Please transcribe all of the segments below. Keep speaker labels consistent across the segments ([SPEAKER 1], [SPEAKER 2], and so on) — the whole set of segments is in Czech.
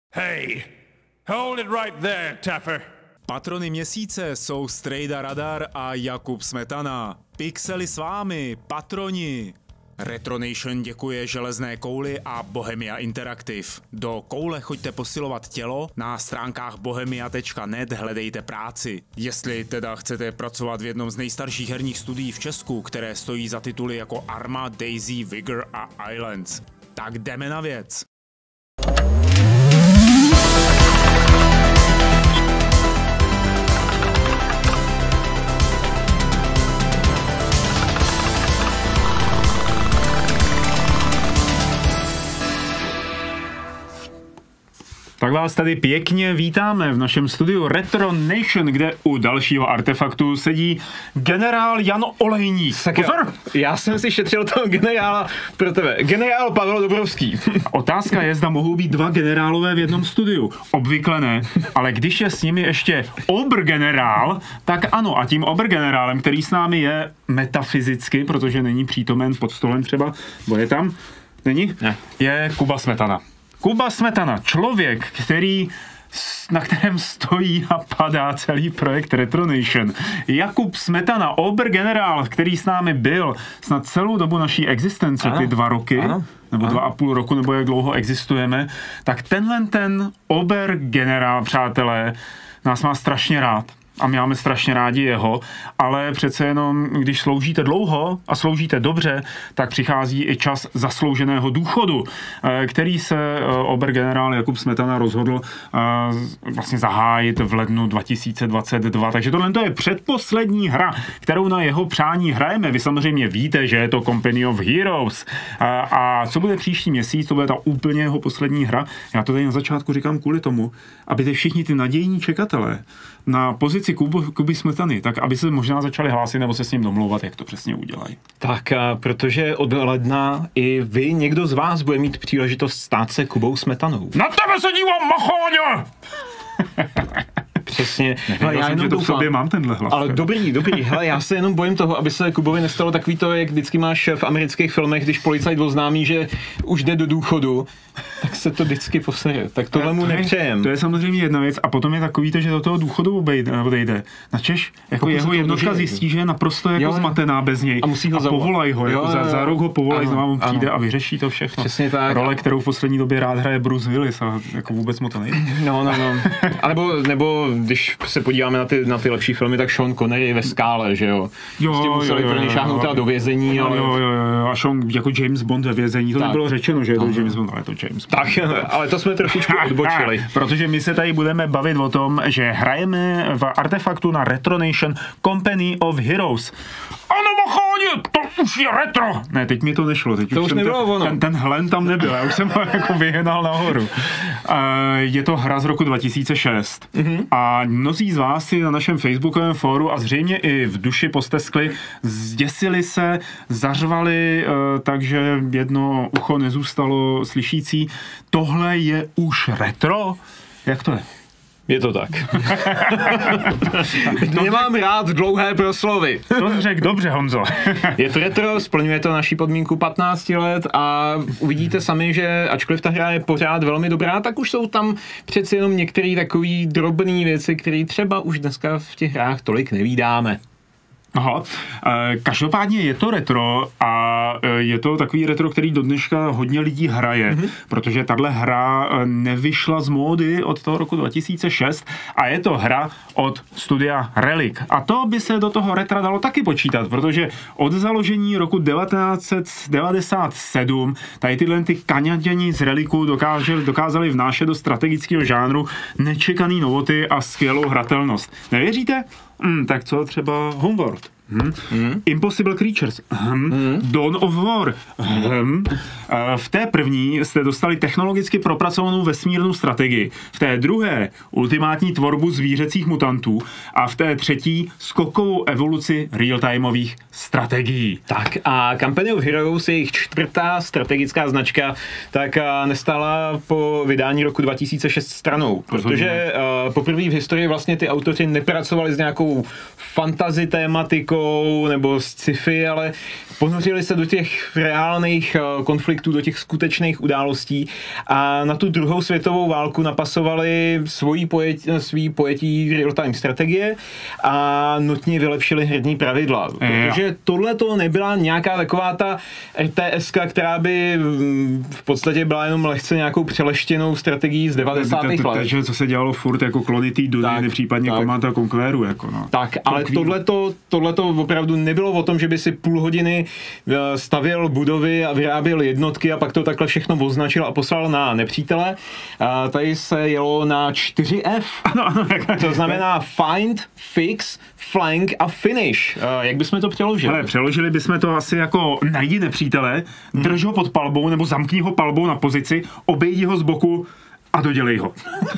[SPEAKER 1] Hey, hold it right there, Taffer.
[SPEAKER 2] Patrony měsíce jsou Strejda Radar a Jakub Smetana. Pixely s vámi, patroni. Retronation děkuje Železné kouli a Bohemia Interactive. Do koule choďte posilovat tělo, na stránkách bohemia.net hledejte práci. Jestli teda chcete pracovat v jednom z nejstarších herních studií v Česku, které stojí za tituly jako Arma, Daisy, Vigor a Islands. Tak jdeme na věc. Tak vás tady pěkně vítáme v našem studiu Retronation, kde u dalšího artefaktu sedí generál Jan Olejník.
[SPEAKER 3] Pozor! Já jsem si šetřil toho generála pro tebe. Generál Pavel Dobrovský.
[SPEAKER 2] Otázka je, zda mohou být dva generálové v jednom studiu. Obvykle ne, ale když je s nimi ještě obergenerál, tak ano. A tím obergenerálem, který s námi je metafyzicky, protože není přítomen pod stolem třeba, bo je tam, není?
[SPEAKER 3] Ne.
[SPEAKER 2] Je Kuba Smetana. Kuba Smetana, člověk, na kterém stojí a padá celý projekt Retronation. Jakub Smetana, obergenerál, který s námi byl snad celou dobu naší existence, ty 2 roky, nebo 2,5 roku, nebo jak dlouho existujeme, tak tenhle ten obergenerál, přátelé, nás má strašně rád. A my máme strašně rádi jeho, ale přece jenom, když sloužíte dlouho a sloužíte dobře, tak přichází i čas zaslouženého důchodu, který se obergenerál Jakub Smetana rozhodl vlastně zahájit v lednu 2022. Takže tohle je předposlední hra, kterou na jeho přání hrajeme. Vy samozřejmě víte, že je to Company of Heroes. A co bude příští měsíc, to bude ta úplně jeho poslední hra. Já to tady na začátku říkám kvůli tomu, aby ty všichni ty nadějní čekatelé na pozici Kuby Smetany, tak aby se možná začali hlásit nebo se s ním domlouvat, jak to přesně udělají.
[SPEAKER 3] Tak, protože od ledna i vy, někdo z vás, bude mít příležitost stát se Kubou Smetanou.
[SPEAKER 2] Na tebe se dívám, Machóně!
[SPEAKER 3] Přesně.
[SPEAKER 2] Hele, já jenom doufám, v sobě mám tenhle hlas.
[SPEAKER 3] Ale dobrý. Hele, já se jenom bojím toho, aby se Kubovi nestalo takový to, jak vždycky máš v amerických filmech, když policajt oznámí, že už jde do důchodu, tak se to vždycky posere. Tak tohle mu nepřejem.
[SPEAKER 2] To je samozřejmě jedna věc a potom je takový, že do toho důchodu odejde. Načež jako jeho jednotka zjistí, že je naprosto jako zmatená bez něj.
[SPEAKER 3] A musí ho
[SPEAKER 2] povolají ho. Jako za rok ho povolají, znovu on přijde a vyřeší to všechno.
[SPEAKER 3] Přesně tak.
[SPEAKER 2] Role, kterou v poslední době rád hraje Bruce Willis a jako vůbec mu to nejde.
[SPEAKER 3] No. A nebo když se podíváme na ty lepší filmy, tak Sean Connery ve Skále, že jo? Museli pro něj šáhnout do vězení.
[SPEAKER 2] Jo. A Sean jako James Bond ve vězení. To nebylo řečeno, že je to James Bond, ale je to James Bond.
[SPEAKER 3] Tak, ale to jsme trošičku odbočili.
[SPEAKER 2] Protože my se tady budeme bavit o tom, že hrajeme v artefaktu na Retronation Company of Heroes. Ano, Machóně, to už je retro! Ne, teď mi to nešlo. Teď
[SPEAKER 3] to už nebylo ono.
[SPEAKER 2] Ten hlen tam nebyl, já už jsem ho jako vyhnal nahoru. Je to hra z roku 2006. A mnozí z vás si na našem facebookovém fóru a zřejmě i v duši posteskli, zděsili se, zařvali, takže jedno ucho nezůstalo slyšící. Tohle je už retro? Jak to je?
[SPEAKER 3] Je to tak. Nemám rád dlouhé proslovy.
[SPEAKER 2] To řekl dobře, Honzo.
[SPEAKER 3] Je to retro, splňuje to naši podmínku 15 let a uvidíte sami, že ačkoliv ta hra je pořád velmi dobrá, tak už jsou tam přeci jenom některé takové drobné věci, které třeba už dneska v těch hrách tolik nevídáme.
[SPEAKER 2] Aha, každopádně je to retro a je to takový retro, který do dneška hodně lidí hraje, protože tahle hra nevyšla z módy od toho roku 2006 a je to hra od studia Relic. A to by se do toho retra dalo taky počítat, protože od založení roku 1997 tady tyhle ty Kanaděni z Relicu dokázali vnášet do strategického žánru nečekaný novoty a skvělou hratelnost. Nevěříte? Tak co třeba Homeworld? Impossible Creatures. Dawn of War. V té první jste dostali technologicky propracovanou vesmírnou strategii. V té druhé ultimátní tvorbu zvířecích mutantů a v té třetí skokovou evoluci real-timeových strategií.
[SPEAKER 3] Tak a Company of Heroes, jejich 4. strategická značka, tak nestála po vydání roku 2006 stranou, protože poprvé v historii vlastně ty autoři nepracovali s nějakou fantasy tématikou show nebo sci-fi, ale ponořili se do těch reálných konfliktů, do těch skutečných událostí a na tu druhou světovou válku napasovali svý pojetí real-time strategie a nutně vylepšili herní pravidla. Protože tohle to nebyla nějaká taková ta RTS-ka, která by v podstatě byla jenom lehce nějakou přeleštěnou strategií z 90. let.
[SPEAKER 2] Takže co se dělalo furt jako klony té Duny, případně Command & Conqueru. Jako no.
[SPEAKER 3] Tak, ale tohleto opravdu nebylo o tom, že by si půl hodiny stavěl budovy a vyráběl jednotky a pak to takhle všechno označil a poslal na nepřítele. Tady se jelo na 4F. Ano, to znamená find, fix, flank a finish. Jak bychom to přeložili?
[SPEAKER 2] Hele, přeložili bychom to asi jako najdi nepřítele, drž ho pod palbou nebo zamkni ho palbou na pozici, obejdi ho z boku a dodělej ho.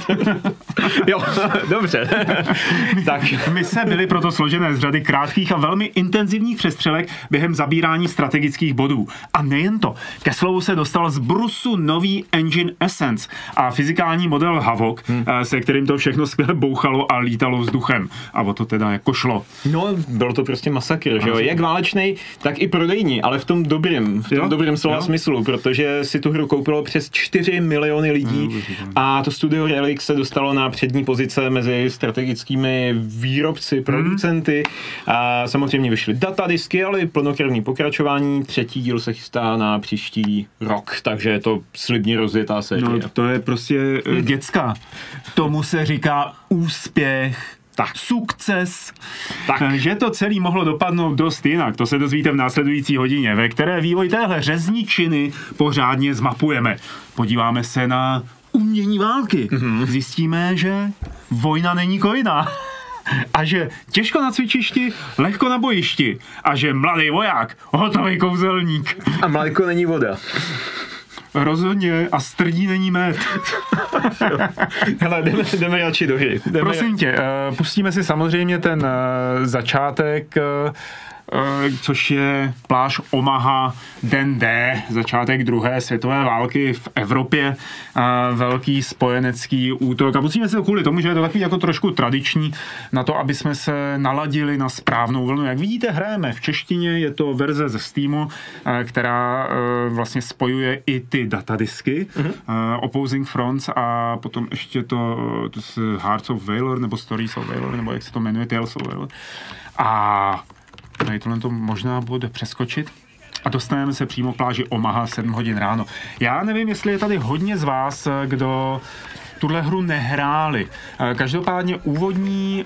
[SPEAKER 3] Jo, dobře.
[SPEAKER 2] Tak mise byly proto složené z řady krátkých a velmi intenzivních přestřelek během zabírání strategických bodů. A nejen to. Ke slovu se dostal z brusu nový engine Essence a fyzikální model Havok, se kterým to všechno skvěle bouchalo a lítalo vzduchem. A o to teda jako šlo.
[SPEAKER 3] No, bylo to prostě masakr, že jo? Jak válečnej, tak i prodejní, ale v tom dobrým slova smyslu, protože si tu hru koupilo přes 4 miliony lidí. A to studio Relic se dostalo na přední pozice mezi strategickými výrobci, producenty. A samozřejmě vyšly datadisky, ale i plnokrevný pokračování. 3. díl se chystá na příští rok, takže je to slibně rozjetá série.
[SPEAKER 2] No, to je prostě děcka. Tomu se říká úspěch. Tak. Sukces. Tak. Že to celé mohlo dopadnout dost jinak, to se dozvíte v následující hodině, ve které vývoj téhle řezničiny pořádně zmapujeme. Podíváme se na umění války. Zjistíme, že vojna není kojina. A že těžko na cvičišti, lehko na bojišti. A že mladý voják, hotový kouzelník.
[SPEAKER 3] A mléko není voda.
[SPEAKER 2] Rozhodně. A strdí není med.
[SPEAKER 3] Hele, jdeme radši do hry.
[SPEAKER 2] Prosím tě, pustíme si samozřejmě ten začátek, což je pláž Omaha, den D, začátek druhé světové války v Evropě, velký spojenecký útok. A musíme se kvůli tomu, že je to takový jako trošku tradiční na to, aby jsme se naladili na správnou vlnu. Jak vidíte, hrajeme v češtině, je to verze ze Steamu, která vlastně spojuje i ty datadisky, Opposing Fronts a potom ještě to Hearts of Valor, nebo Stories of Valor, nebo jak se to jmenuje, Tales of Valor. A tady tohle to možná bude přeskočit a dostaneme se přímo k pláži Omaha 7 hodin ráno. Já nevím, jestli je tady hodně z vás, kdo tuhle hru nehráli. Každopádně úvodní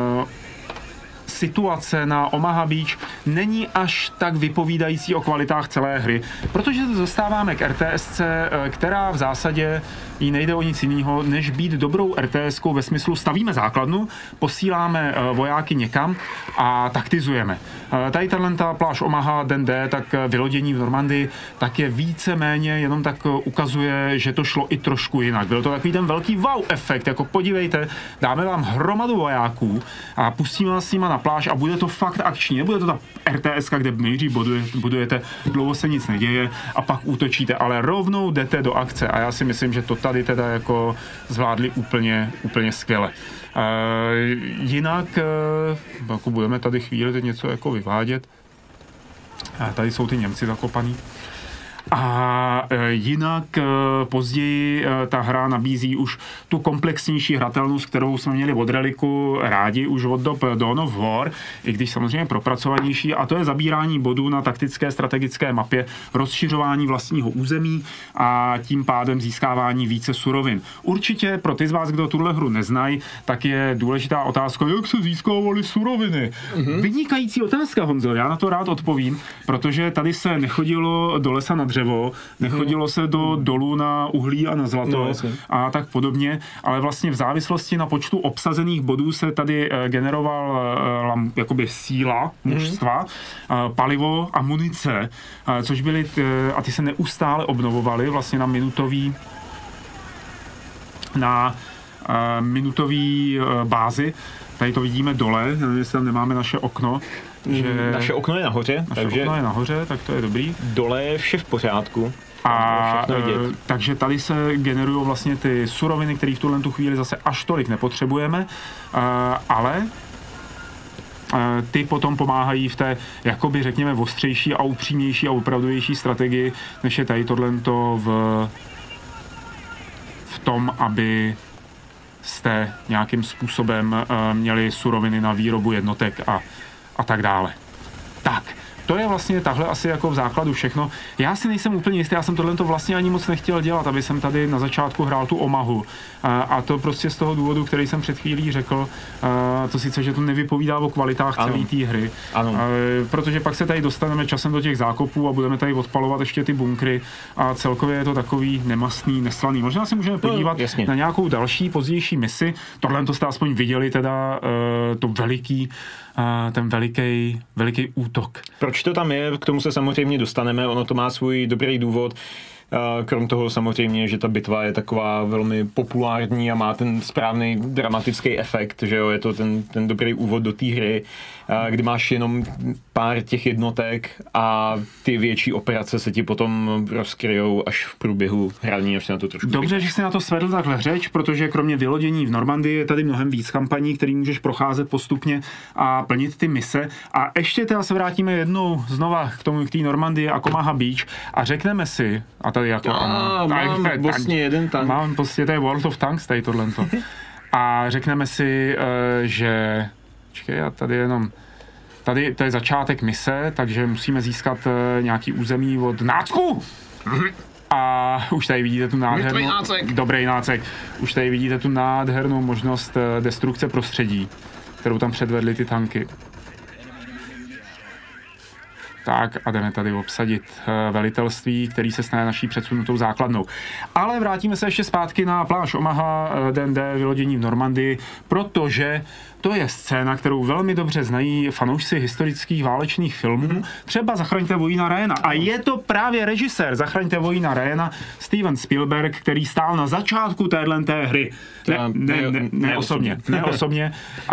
[SPEAKER 2] situace na Omaha Beach není až tak vypovídající o kvalitách celé hry, protože se dostáváme k RTSce, která v zásadě jí nejde o nic jiného, než být dobrou RTSkou ve smyslu stavíme základnu, posíláme vojáky někam a taktizujeme. Tady tato pláž Omaha, den D, tak vylodění v Normandii, tak je víceméně jenom tak ukazuje, že to šlo i trošku jinak. Byl to takový ten velký wow efekt, jako podívejte, dáme vám hromadu vojáků a pustíme vás s nima na pláž a bude to fakt akční. Nebude to ta RTSka, kde nejdřív budujete, dlouho se nic neděje a pak útočíte, ale rovnou jdete do akce a já si myslím, že to tady teda jako zvládli úplně skvěle. Jinak jako budeme tady chvíli teď něco jako vyvádět. Tady jsou ty Němci zakopaný. A jinak později ta hra nabízí už tu komplexnější hratelnost, kterou jsme měli od Relicu rádi už od dob Dawn of War, i když samozřejmě propracovanější, a to je zabírání bodů na taktické strategické mapě, rozšiřování vlastního území a tím pádem získávání více surovin. Určitě pro ty z vás, kdo tuhle hru neznají, tak je důležitá otázka, jak se získávaly suroviny. Vynikající otázka, Honzo, já na to rád odpovím, protože tady se nechodilo do lesa na dřevo, nechodilo se do dolů na uhlí a na zlato a tak podobně, ale vlastně v závislosti na počtu obsazených bodů se tady generoval jakoby síla mužstva, palivo a munice, což byly, a ty se neustále obnovovaly vlastně na minutový bázi. Tady to vidíme dole, nevím, jestli tam nemáme naše okno. Že
[SPEAKER 3] naše okno je nahoře,
[SPEAKER 2] tak to je dobrý.
[SPEAKER 3] Dole je vše v pořádku.
[SPEAKER 2] Takže tady se generují vlastně ty suroviny, které v tuhle chvíli zase až tolik nepotřebujeme, ale ty potom pomáhají v té, jakoby řekněme, ostřejší a upřímnější a opravdovější strategii, než je tady tohleto v tom, aby jste nějakým způsobem měli suroviny na výrobu jednotek a tak dále. Tak, to je vlastně takhle asi jako v základu všechno. Já si nejsem úplně jistý, já jsem tohle vlastně ani moc nechtěl dělat, aby jsem tady na začátku hrál tu Omahu. A to prostě z toho důvodu, který jsem před chvílí řekl, to sice, že to nevypovídá o kvalitách celé té hry.
[SPEAKER 3] Ano.
[SPEAKER 2] Protože pak se tady dostaneme časem do těch zákopů a budeme tady odpalovat ještě ty bunkry a celkově je to takový nemastný, neslaný. Možná si můžeme podívat na nějakou další pozdější misi. Tohle to jste aspoň viděli, teda to ten veliký útok.
[SPEAKER 3] Proč to tam je, k tomu se samozřejmě dostaneme, ono to má svůj dobrý důvod. Krom toho samozřejmě, že ta bitva je taková velmi populární a má ten správný dramatický efekt, že jo, je to ten dobrý úvod do té hry, kdy máš jenom pár těch jednotek a ty větší operace se ti potom rozkryjou až v průběhu hraní, až se na to trošku...
[SPEAKER 2] Dobře, že jsi na to svedl takhle řeč, protože kromě vylodění v Normandii je tady mnohem víc kampaní, který můžeš procházet postupně a plnit ty mise. A ještě teda se vrátíme jednou znova k té Normandii a Omaha Beach a řekneme si, a tady jako...
[SPEAKER 3] mám vlastně jeden tank.
[SPEAKER 2] Mám prostě, to je World of Tanks, tady tohleto. A řekneme si, že... Počkej, a tady jenom... Tady to je začátek mise, takže musíme získat nějaký území od nácku. A už tady vidíte tu nádhernou... Dobrý nácek. Už tady vidíte tu nádhernou možnost destrukce prostředí, kterou tam předvedly ty tanky. Tak a jdeme tady obsadit velitelství, který se stane naší předsunutou základnou. Ale vrátíme se ještě zpátky na pláž Omaha, D&D, vylodění v Normandii, protože to je scéna, kterou velmi dobře znají fanoušci historických válečných filmů. Třeba Zachraňte vojína Ryana. A je to právě režisér Zachraňte vojína Ryana, Steven Spielberg, který stál na začátku téhleté hry. Ne osobně,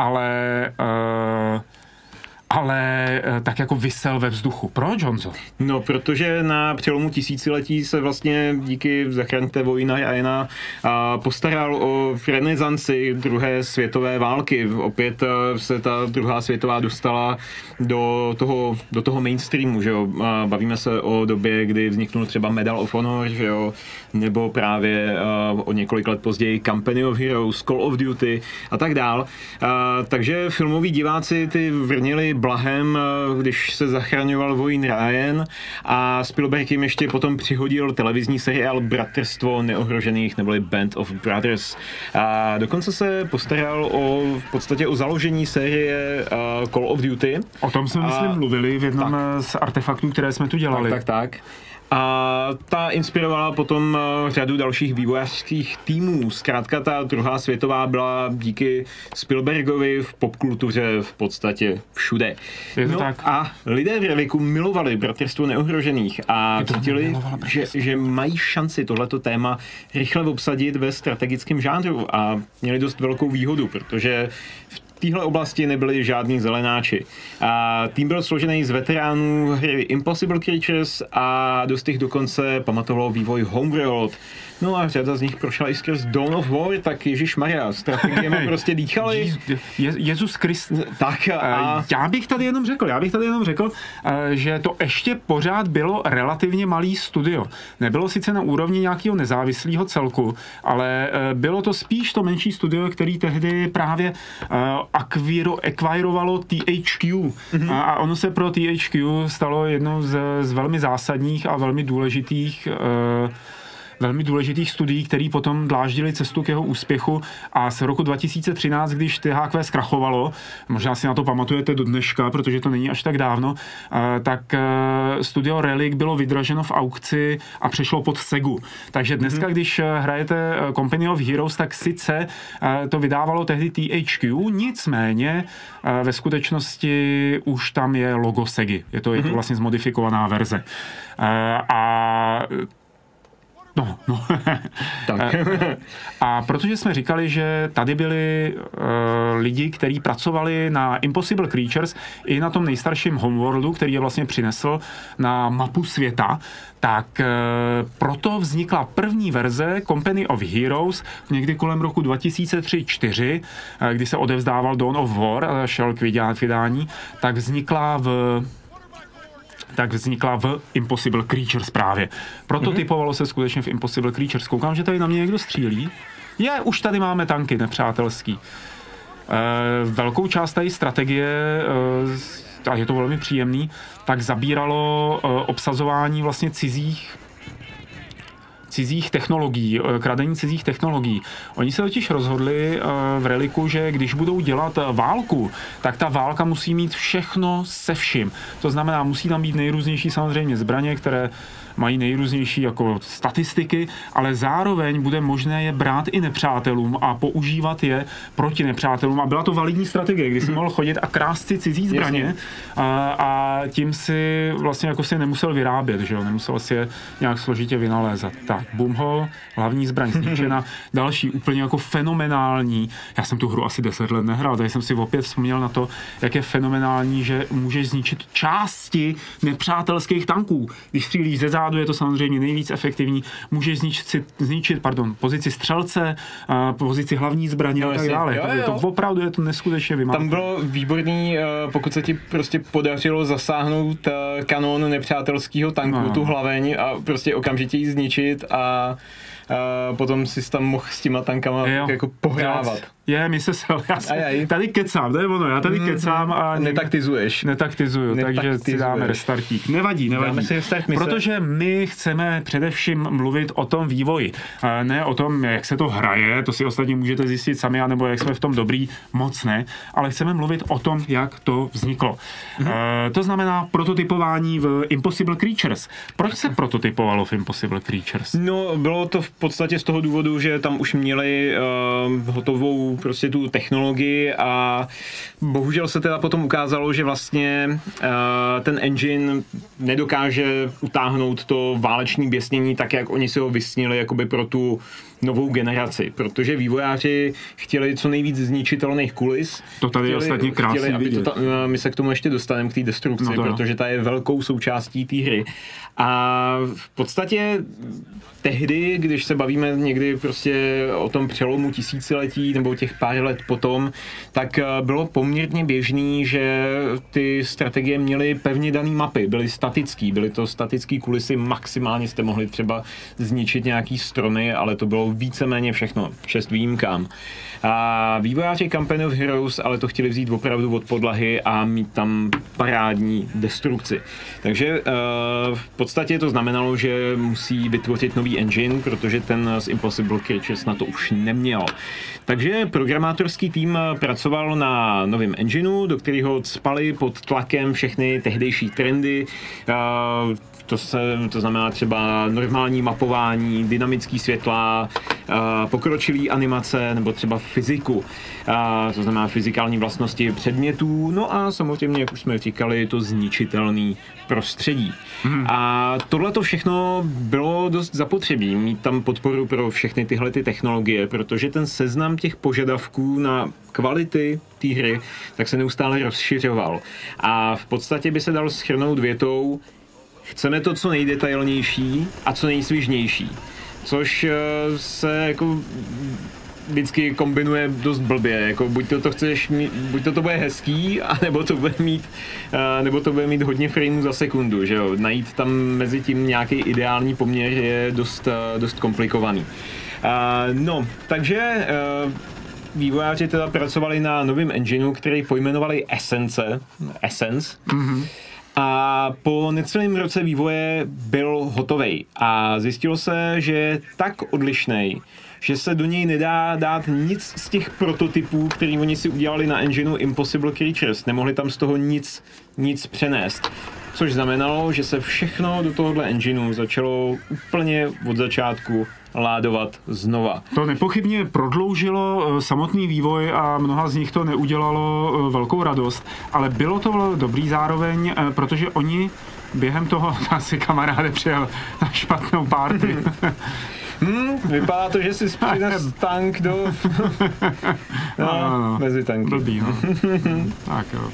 [SPEAKER 2] ale tak jako visel ve vzduchu. Proč, Honzo?
[SPEAKER 3] No, protože na přelomu tisíciletí se vlastně díky Zachraňte vojína Ryana postaral o renesanci druhé světové války. Opět se ta druhá světová dostala do toho mainstreamu, že jo. Bavíme se o době, kdy vzniknul třeba Medal of Honor, že jo, nebo právě o několik let později Company of Heroes, Call of Duty a tak dál. Takže filmoví diváci ty vrnili blahem, když se zachraňoval vojín Ryan a Spielberg jim ještě potom přihodil televizní seriál Bratrstvo neohrožených, neboli Band of Brothers. A dokonce se postaral v podstatě o založení série Call of Duty.
[SPEAKER 2] O tom jsme, myslím, mluvili v jednom z artefaktů, které jsme tu dělali.
[SPEAKER 3] Tak. A ta inspirovala potom řadu dalších vývojářských týmů. Zkrátka ta druhá světová byla díky Spielbergovi v popkultuře v podstatě všude.
[SPEAKER 2] Tak.
[SPEAKER 3] A lidé v Reviku milovali Bratrstvo neohrožených a cítili, že mají šanci tohleto téma rychle obsadit ve strategickém žánru a měli dost velkou výhodu, protože v téhle oblasti nebyli žádní zelenáči. A tým byl složený z veteránů hry Impossible Creatures a dost jich dokonce pamatovalo vývoj Homeworld. No a řada z nich prošla i skrz Dawn of War, tak ježišmarja, strategiemi prostě dýchali.
[SPEAKER 2] Jezus Krist.
[SPEAKER 3] Tak a...
[SPEAKER 2] Já bych tady jenom řekl, že to ještě pořád bylo relativně malý studio. Nebylo sice na úrovni nějakého nezávislého celku, ale bylo to spíš to menší studio, který tehdy právě akvirovalo THQ. A ono se pro THQ stalo jednou z velmi zásadních a velmi důležitých studií, který potom dláždili cestu k jeho úspěchu a z roku 2013, když THQ zkrachovalo, možná si na to pamatujete do dneška, protože to není až tak dávno, tak studio Relic bylo vydraženo v aukci a přešlo pod Segu. Takže dneska, když hrajete Company of Heroes, tak sice to vydávalo tehdy THQ, nicméně ve skutečnosti už tam je logo Segy. Je to vlastně zmodifikovaná verze. A No.
[SPEAKER 3] Tak.
[SPEAKER 2] A protože jsme říkali, že tady byli lidi, kteří pracovali na Impossible Creatures i na tom nejstarším Homeworldu, který je vlastně přinesl na mapu světa, tak proto vznikla první verze Company of Heroes někdy kolem roku 2003-2004, kdy se odevzdával Dawn of War a šel k vydání, tak vznikla v Impossible Creatures právě. Prototypovalo se skutečně v Impossible Creatures. Koukám, že tady na mě někdo střílí. Už tady máme tanky nepřátelský. Velkou část tady strategie, a je to velmi příjemný, tak zabíralo obsazování vlastně cizích technologií, kradení cizích technologií. Oni se totiž rozhodli v Reliku, že když budou dělat válku, tak ta válka musí mít všechno se vším. To znamená, musí tam být nejrůznější samozřejmě zbraně, které mají nejrůznější jako statistiky, ale zároveň bude možné je brát i nepřátelům a používat je proti nepřátelům. A byla to validní strategie, kdy si mohl chodit a krást si cizí zbraně a tím si vlastně jako si nemusel vyrábět, že jo? Nemusel si je nějak složitě vynalézat. Tak, Boomhole, hlavní zbraň zničena, další úplně jako fenomenální. Já jsem tu hru asi 10 let nehrál, tady jsem si opět vzpomněl na to, jak je fenomenální, že můžeš zničit části nepřátelských tanků. Když střílíš ze zádu, je to samozřejmě nejvíc efektivní. Můžeš zničit pozici střelce, pozici hlavní zbraně a tak dále. To opravdu je to neskutečně vymáhavé.
[SPEAKER 3] Tam bylo výborný, pokud se ti prostě podařilo zasáhnout kanon nepřátelského tanku, tu hlaveň a prostě okamžitě ji zničit a potom si tam mohl s těma tankama jako pohrávat.
[SPEAKER 2] Já tady kecám, to je ono, já tady kecám a netaktizuju, takže si dáme restartík. Nevadí. Protože my chceme především mluvit o tom vývoji, ne o tom, jak se to hraje, to si ostatně můžete zjistit sami, anebo jak jsme v tom dobrý, moc ne, ale chceme mluvit o tom, jak to vzniklo. To znamená prototypování v Impossible Creatures. Proč se prototypovalo v Impossible Creatures?
[SPEAKER 3] No, bylo to v podstatě z toho důvodu, že tam už měli hotovou prostě tu technologii a bohužel se teda potom ukázalo, že vlastně ten engine nedokáže utáhnout to váleční běsnění tak, jak oni si ho vysnili jakoby pro tu novou generaci, protože vývojáři chtěli co nejvíc zničitelných kulis.
[SPEAKER 2] To tady je ostatně krásně vidět.
[SPEAKER 3] My se k tomu ještě dostaneme, k té destrukci, protože ta je velkou součástí té hry. A v podstatě tehdy, když se bavíme někdy prostě o tom přelomu tisíciletí nebo těch pár let potom, tak bylo poměrně běžný, že ty strategie měly pevně daný mapy, byly to statický kulisy, maximálně jste mohli třeba zničit nějaký stromy, ale to bylo víceméně všechno, 6 výjimkám. A vývojáři Company of Heroes ale to chtěli vzít opravdu od podlahy a mít tam parádní destrukci. Takže v podstatě to znamenalo, že musí vytvořit nový engine, protože ten z Impossible Creatures na to už neměl. Takže programátorský tým pracoval na novém engineu, do kterého cpali pod tlakem všechny tehdejší trendy. To znamená třeba normální mapování, dynamický světla, pokročilý animace nebo třeba fyziku. To znamená fyzikální vlastnosti předmětů, no a samozřejmě, jak už jsme říkali, to zničitelný prostředí. A tohle to všechno bylo dost zapotřebí, mít tam podporu pro všechny tyhle ty technologie, protože ten seznam těch požadavků na kvality té hry tak se neustále rozšiřoval. A v podstatě by se dal shrnout větou: chceme to co nejdetailnější a co nejsvižnější, což se jako vždycky kombinuje dost blbě, jako buď to bude hezký, anebo to bude mít hodně frameů za sekundu, že jo, najít tam mezi tím nějaký ideální poměr je dost komplikovaný. No, takže vývojáři teda pracovali na novém engineu, který pojmenovali Essence. A po necelém roce vývoje byl hotovej a zjistilo se, že je tak odlišnej, že se do něj nedá dát nic z těch prototypů, který oni si udělali na engineu Impossible Creatures. Nemohli tam z toho nic přenést. Což znamenalo, že se všechno do tohohle engineu začalo úplně od začátku ládovat znova.
[SPEAKER 2] To nepochybně prodloužilo samotný vývoj a mnoha z nich to neudělalo velkou radost, ale bylo to dobrý zároveň, protože oni během toho asi kamaráde přijel na špatnou party.
[SPEAKER 3] Vypadá to, že si přines tank do... no, mezi tanky.
[SPEAKER 2] Blbý, no. Tak jo.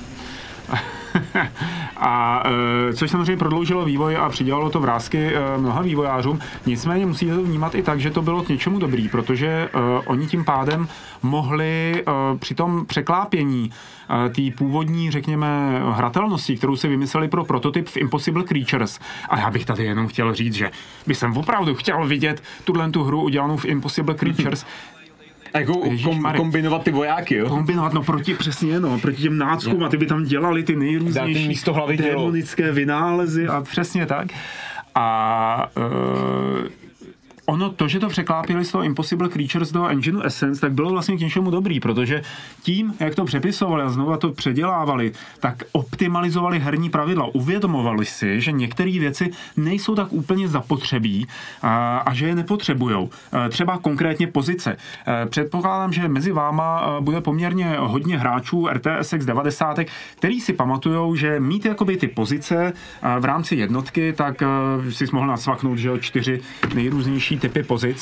[SPEAKER 2] A což samozřejmě prodloužilo vývoj a přidělalo to vrásky mnoha vývojářům. Nicméně musíte to vnímat i tak, že to bylo k něčemu dobrý, protože oni tím pádem mohli při tom překlápění té původní, řekněme, hratelnosti, kterou si vymysleli pro prototyp v Impossible Creatures. A já bych tady jenom chtěl říct, že by jsem opravdu chtěl vidět tu hru udělanou v Impossible Creatures.
[SPEAKER 3] Jako kombinovat ty vojáky, jo?
[SPEAKER 2] Kombinovat, no proti těm náckům a ty by tam dělali ty nejrůznější démonické vynálezy a přesně tak. A ono to, že to překlápili z toho Impossible Creatures do engineu Essence, tak bylo vlastně k něčemu dobrý, protože tím, jak to přepisovali a znovu to předělávali, tak optimalizovali herní pravidla. Uvědomovali si, že některé věci nejsou tak úplně zapotřebí a že je nepotřebujou. Třeba konkrétně pozice. Předpokládám, že mezi váma bude poměrně hodně hráčů RTSX 90, který si pamatujou, že mít jakoby ty pozice v rámci jednotky, tak si mohl nacvaknout, že 4 nejrůznější typy pozic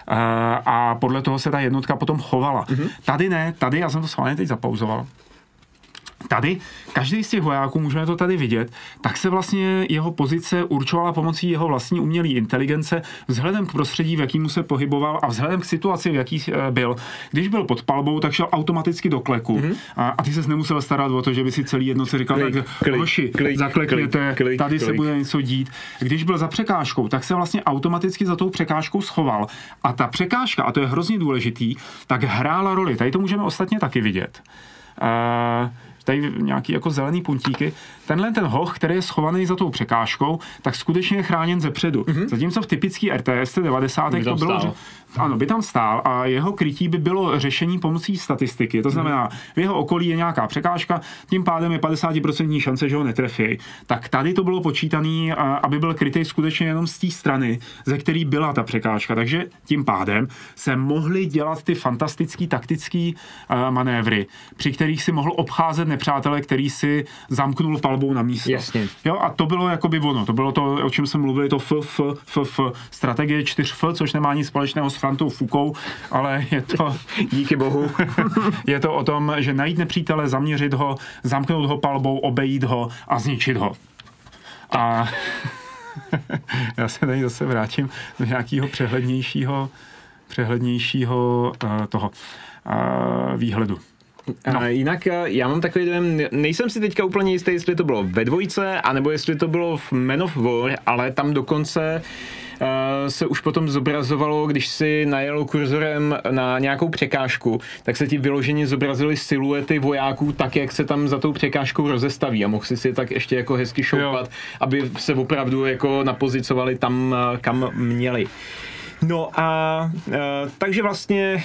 [SPEAKER 2] a podle toho se ta jednotka potom chovala. Tady ne, tady já jsem to schválně teď zapauzoval. Tady, každý z těch vojáků, můžeme to tady vidět, tak se vlastně jeho pozice určovala pomocí jeho vlastní umělé inteligence vzhledem k prostředí, v jakýmu se pohyboval a vzhledem k situaci, v jaký byl. Když byl pod palbou, tak šel automaticky do kleku a ty ses nemusel starat o to, že by si celý jednoce říkal, tak hoši, zaklekněte, tady se bude něco dít. Když byl za překážkou, tak se vlastně automaticky za tou překážkou schoval. A ta překážka, a to je hrozně důležitý, tak hrála roli. Tady to můžeme ostatně taky vidět. Tady nějaký jako zelený puntíky. Tenhle ten hoch, který je schovaný za tou překážkou, tak skutečně je chráněn zepředu. Zatímco v typický RTS 90 to bylo, že ano, by tam stál a jeho krytí by bylo řešení pomocí statistiky. To znamená, v jeho okolí je nějaká překážka, tím pádem je 50% šance, že ho netrefí. Tak tady to bylo počítané, aby byl krytý skutečně jenom z té strany, ze který byla ta překážka. Takže tím pádem se mohly dělat ty fantastické taktické manévry, při kterých si mohl obcházet nepřátele, který si zamknul palbou na místo.
[SPEAKER 3] Jasně.
[SPEAKER 2] Jo, a to bylo jakoby ono. To bylo to, o čem jsme mluvili, to strategie 4F, což nemá nic společného s Frantou Fukou, ale je to...
[SPEAKER 3] Díky bohu.
[SPEAKER 2] Je to o tom, že najít nepřítele, zaměřit ho, zamknout ho palbou, obejít ho a zničit ho. A já se tady zase vrátím do nějakého přehlednějšího toho výhledu.
[SPEAKER 3] No. Jinak já mám takový dojem, nejsem si teďka úplně jistý, jestli to bylo ve dvojce, anebo jestli to bylo v Man of War, ale tam dokonce se už potom zobrazovalo, když si najel kurzorem na nějakou překážku, tak se ti vyloženě zobrazily siluety vojáků tak, jak se tam za tou překážkou rozestaví a mohl si tak ještě jako hezky šoupat, aby se opravdu jako napozicovali tam, kam měli. No a takže vlastně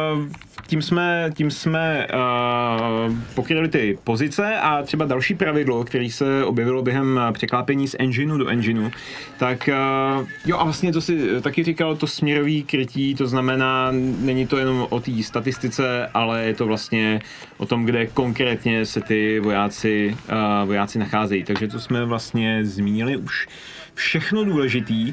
[SPEAKER 3] tím jsme pokryli ty pozice a třeba další pravidlo, které se objevilo během překlápění z engineu do engineu, tak jo a vlastně to si taky říkal, to směrový krytí, to znamená, není to jenom o té statistice, ale je to vlastně o tom, kde konkrétně se ty vojáci nacházejí. Takže to jsme vlastně zmínili už všechno důležitý.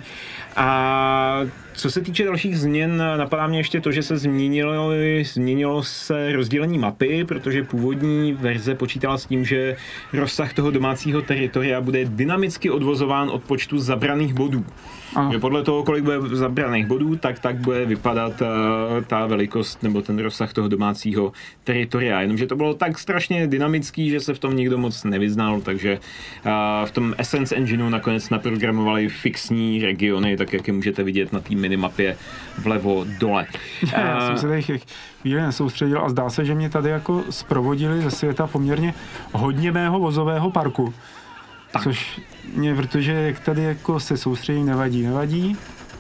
[SPEAKER 3] A co se týče dalších změn, napadá mě ještě to, že se změnilo se rozdělení mapy, protože původní verze počítala s tím, že rozsah toho domácího teritoria bude dynamicky odvozován od počtu zabraných bodů. Že podle toho, kolik bude zabraných bodů, tak bude vypadat ta velikost nebo ten rozsah toho domácího teritoria. Jenomže to bylo tak strašně dynamický, že se v tom nikdo moc nevyznal, takže v tom Essence Engineu nakonec naprogramovali fixní regiony, tak jak je můžete vidět na té minimapě vlevo dole.
[SPEAKER 2] Já jsem se tady chvíli nesoustředil a zdá se, že mě tady jako zprovodili ze světa poměrně hodně mého vozového parku. Tak. Což mě, protože jak tady jako se soustředím, nevadí.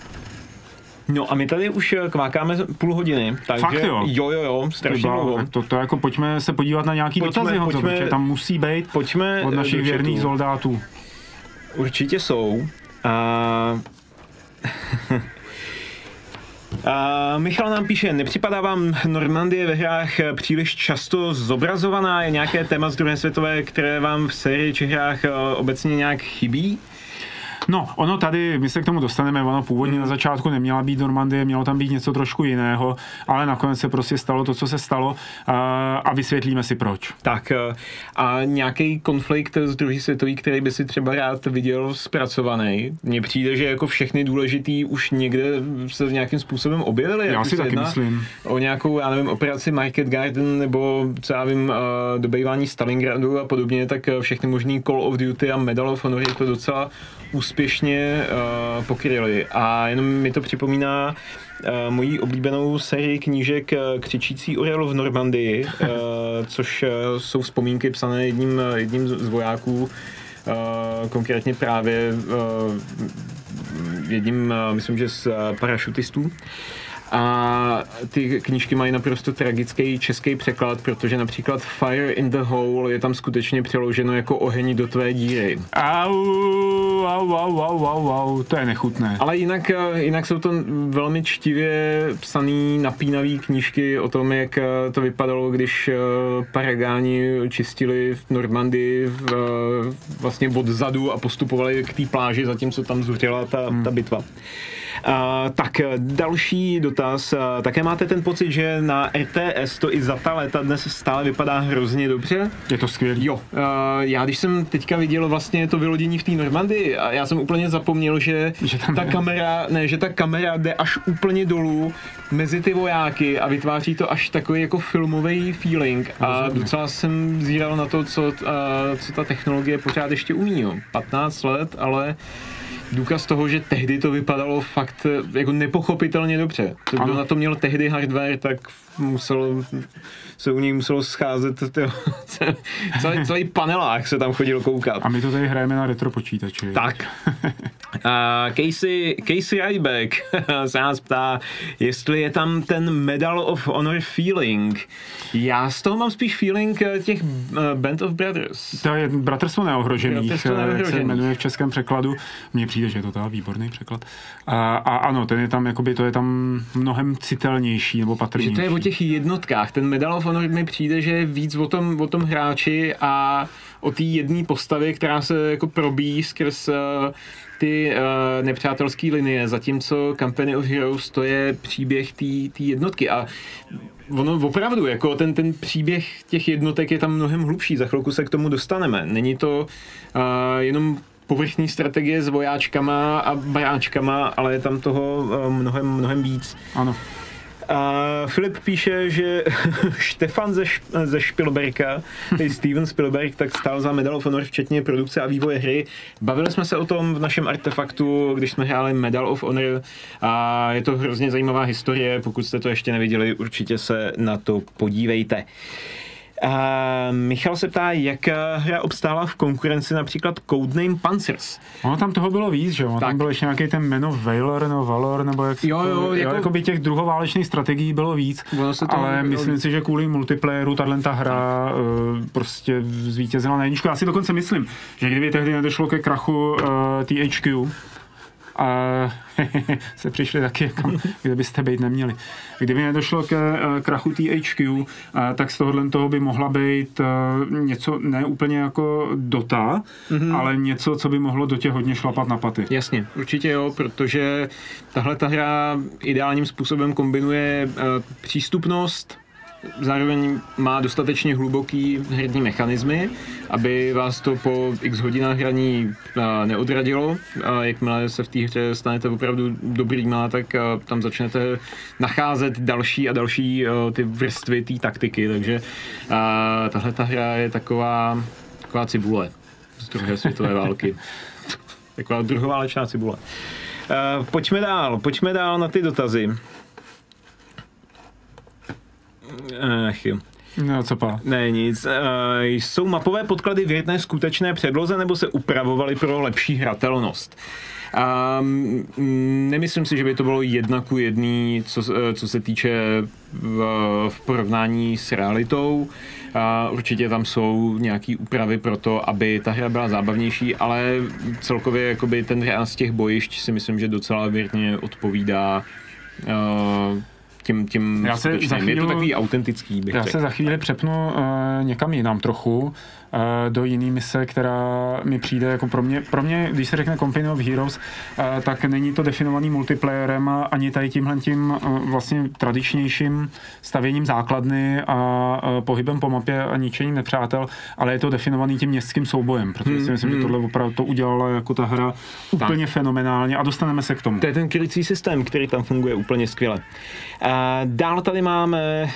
[SPEAKER 3] No a my tady už kvákáme půl hodiny, takže
[SPEAKER 2] fakt
[SPEAKER 3] jo, strašně dlouho.
[SPEAKER 2] To jako pojďme se podívat na nějaký dotazy, Honzo, protože tam musí být od našich věrných soldátů.
[SPEAKER 3] Určitě jsou. Michal nám píše, nepřipadá vám Normandie ve hrách příliš často zobrazovaná? Je nějaké téma z druhé světové, které vám v sérii či hrách obecně nějak chybí?
[SPEAKER 2] No, ono tady, my se k tomu dostaneme, ono původně na začátku neměla být Normandie, mělo tam být něco trošku jiného, ale nakonec se prostě stalo to, co se stalo a vysvětlíme si proč.
[SPEAKER 3] Tak a nějaký konflikt z druhé světové, který by si třeba rád viděl zpracovaný? Mně přijde, že jako všechny důležitý už někde se nějakým způsobem objevily.
[SPEAKER 2] Já si taky myslím.
[SPEAKER 3] O nějakou, já nevím, operaci Market Garden nebo co já vím, dobývání Stalingradu a podobně, tak všechny možný Call of Duty a Medal of Honor to docela úspěšně pokryli. A jenom mi to připomíná moji oblíbenou sérii knížek Křičící orel v Normandii, což jsou vzpomínky psané jedním z vojáků, konkrétně právě jedním, myslím, že z parašutistů. A ty knížky mají naprosto tragický český překlad, protože například Fire in the Hole je tam skutečně přeloženo jako oheň do tvé díry.
[SPEAKER 2] Au, to je nechutné.
[SPEAKER 3] Ale jinak jsou to velmi čtivě psaný, napínavý knížky o tom, jak to vypadalo, když Paragáni čistili v Normandii vlastně odzadu a postupovali k té pláži, zatímco tam zuřila ta bitva. Tak další dotaz. Také máte ten pocit, že na RTS to i za ta léta dnes stále vypadá hrozně dobře?
[SPEAKER 2] Je to skvělý.
[SPEAKER 3] Jo. Já když jsem teďka viděl vlastně to vylodění v té Normandii, a já jsem úplně zapomněl, že ta kamera jde až úplně dolů mezi ty vojáky a vytváří to až takový jako filmový feeling. A docela jsem zíral na to, co ta technologie pořád ještě umí. Jo. 15 let, ale důkaz toho, že tehdy to vypadalo fakt jako nepochopitelně dobře. Kdo na to měl tehdy hardware, tak se u něj muselo scházet celý panelák se tam chodil koukat.
[SPEAKER 2] A my to tady hrajeme na retro počítači.
[SPEAKER 3] Tak. Casey Ryback se nás ptá, jestli je tam ten Medal of Honor feeling. Já z toho mám spíš feeling těch Band of Brothers.
[SPEAKER 2] To je Bratrstvo neohrožených, jak se jmenuje v českém překladu. Mně přijde, že je to teda výborný překlad. A ano, ten je tam, jakoby, to je tam mnohem citelnější nebo patrnější.
[SPEAKER 3] Že to je o těch jednotkách. Ten Medal of Honor mi přijde, že je víc o tom hráči a o té jedné postavě, která se jako probíjí skrz ty nepřátelské linie, zatímco Company of Heroes to je příběh té jednotky a ono opravdu, jako ten příběh těch jednotek je tam mnohem hlubší, za chvilku se k tomu dostaneme. Není to jenom povrchní strategie s vojáčkama a baráčkama, ale je tam toho mnohem víc.
[SPEAKER 2] Ano.
[SPEAKER 3] Filip píše, že Štefan ze Spielberga, Steven Spielberg, tak stál za Medal of Honor včetně produkce a vývoje hry. Bavili jsme se o tom v našem artefaktu, když jsme hráli Medal of Honor a je to hrozně zajímavá historie, pokud jste to ještě neviděli, určitě se na to podívejte. Michal se ptá, jak hra obstála v konkurenci například Codename Panzers.
[SPEAKER 2] Ono tam toho bylo víc, že jo? Tam byl ještě nějaký ten Valor, nebo jak jako by těch druhoválečných strategií bylo víc, ale myslím si, že kvůli multiplayeru ta hra prostě zvítězila na jedničku. Já si dokonce myslím, že kdyby tehdy nedošlo ke krachu THQ, a se přišli taky, kde byste být neměli. Kdyby nedošlo ke krachu THQ, tak z toho by mohla být něco, ne úplně jako Dota, ale něco, co by mohlo Dotě hodně šlapat na paty.
[SPEAKER 3] Jasně, určitě jo, protože tahle ta hra ideálním způsobem kombinuje přístupnost, zároveň má dostatečně hluboký herní mechanismy, aby vás to po x hodinách hraní neodradilo. Jakmile se v té hře stanete opravdu dobrýma, tak tam začnete nacházet další a další ty vrstvy té taktiky, takže tahle ta hra je taková cibule z druhé světové války. Taková druhoválečná cibule. Pojďme dál na ty dotazy.
[SPEAKER 2] No, co pa?
[SPEAKER 3] Ne, nic. Jsou mapové podklady věrné skutečné předloze nebo se upravovaly pro lepší hratelnost? Nemyslím si, že by to bylo 1:1, co se týče v porovnání s realitou. Určitě tam jsou nějaký úpravy pro to, aby ta hra byla zábavnější, ale celkově jakoby ten hra z těch bojišť si myslím, že docela věrně odpovídá tím
[SPEAKER 2] Já se
[SPEAKER 3] skutečným.
[SPEAKER 2] za chvíli-
[SPEAKER 3] Je to takový autentický, bych
[SPEAKER 2] Já
[SPEAKER 3] řekl.
[SPEAKER 2] se za chvíli přepnu někam jinam trochu, do jiný mise, která mi přijde jako pro mě, když se řekne Company of Heroes, tak není to definovaný multiplayerem ani tady tímhletím vlastně tradičnějším stavěním základny a pohybem po mapě a ničením nepřátel, ale je to definovaný tím městským soubojem, protože si myslím, že tohle opravdu to udělala jako ta hra úplně fenomenálně a dostaneme se k tomu.
[SPEAKER 3] To je ten krycí systém, který tam funguje úplně skvěle. Dál tady máme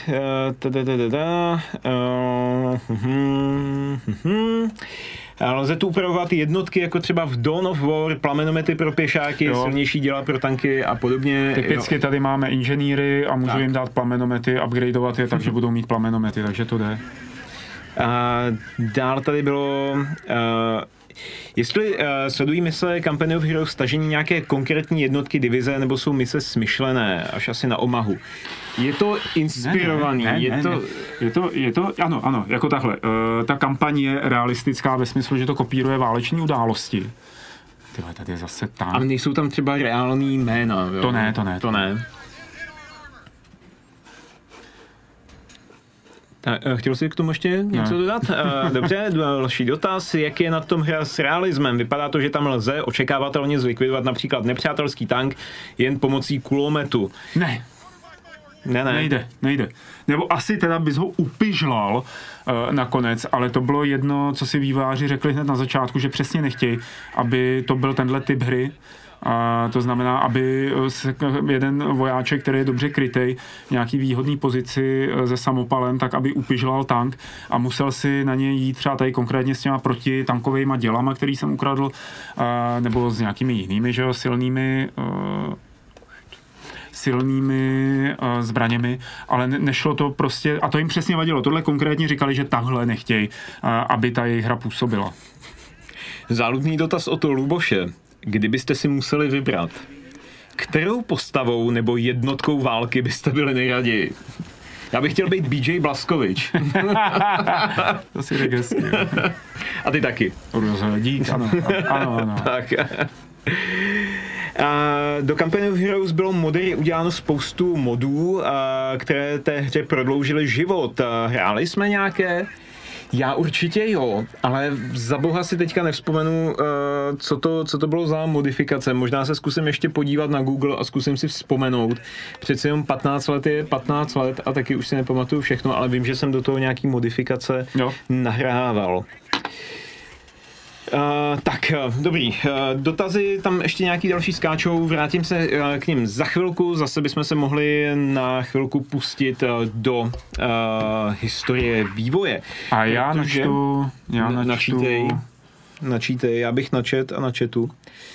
[SPEAKER 3] lze tu upravovat jednotky, jako třeba v Dawn of War, plamenomety pro pěšáky, silnější děla pro tanky a podobně.
[SPEAKER 2] Typicky tady máme inženýry a můžu jim dát plamenomety, upgradeovat je tak, že budou mít plamenomety, takže to jde.
[SPEAKER 3] Dál tady bylo... Jestli sledují mise Company of Heroes stažení nějaké konkrétní jednotky divize, nebo jsou mise smyšlené, až asi na omahu. Je to inspirovaný,
[SPEAKER 2] je to, ano, jako takhle. Ta kampaň je realistická ve smyslu, že to kopíruje váleční události. Tyhle, tady je zase tam.
[SPEAKER 3] Ale nejsou tam třeba reální jména, jo? To ne. Tak, chtěl jsi k tomu ještě něco dodat? Dobře, další dotaz. Jak je na tom hra s realismem? Vypadá to, že tam lze očekávatelně zlikvidovat například nepřátelský tank jen pomocí kulometu.
[SPEAKER 2] Ne. Nejde. Nebo asi teda bys ho upižlal nakonec, ale to bylo jedno, co si vývojáři řekli hned na začátku, že přesně nechtějí, aby to byl tenhle typ hry. A to znamená, aby jeden vojáček, který je dobře krytej v nějaký výhodný pozici se samopalem, tak aby upižlal tank a musel si na něj jít třeba tady konkrétně s těma protitankovejma dělama, který jsem ukradl, nebo s nějakými jinými, že jo, silnými zbraněmi, ale nešlo to prostě, a to jim přesně vadilo. Tohle konkrétně říkali, že takhle nechtějí, aby ta jejich hra působila.
[SPEAKER 3] Záludný dotaz od Luboše. Kdybyste si museli vybrat, kterou postavou nebo jednotkou války byste byli nejraději? Já bych chtěl být BJ Blazkovič.
[SPEAKER 2] To si řekl hezky.
[SPEAKER 3] A ty taky.
[SPEAKER 2] Dík, ano.
[SPEAKER 3] Tak. Do Company of Heroes bylo modery uděláno spoustu modů, které té hře prodloužily život. Hráli jsme nějaké? Já určitě jo, ale za boha si teďka nevzpomenu, co to bylo za modifikace. Možná se zkusím ještě podívat na Google a zkusím si vzpomenout. Přece jenom 15 let je 15 let a taky už si nepamatuju všechno, ale vím, že jsem do toho nějaký modifikace nahrával. Tak, dobrý. Dotazy tam ještě nějaký další skáčou, vrátím se k ním za chvilku, zase bychom se mohli na chvilku pustit do historie vývoje.
[SPEAKER 2] A já načtu.
[SPEAKER 3] Načítej, já bych načet a načetu.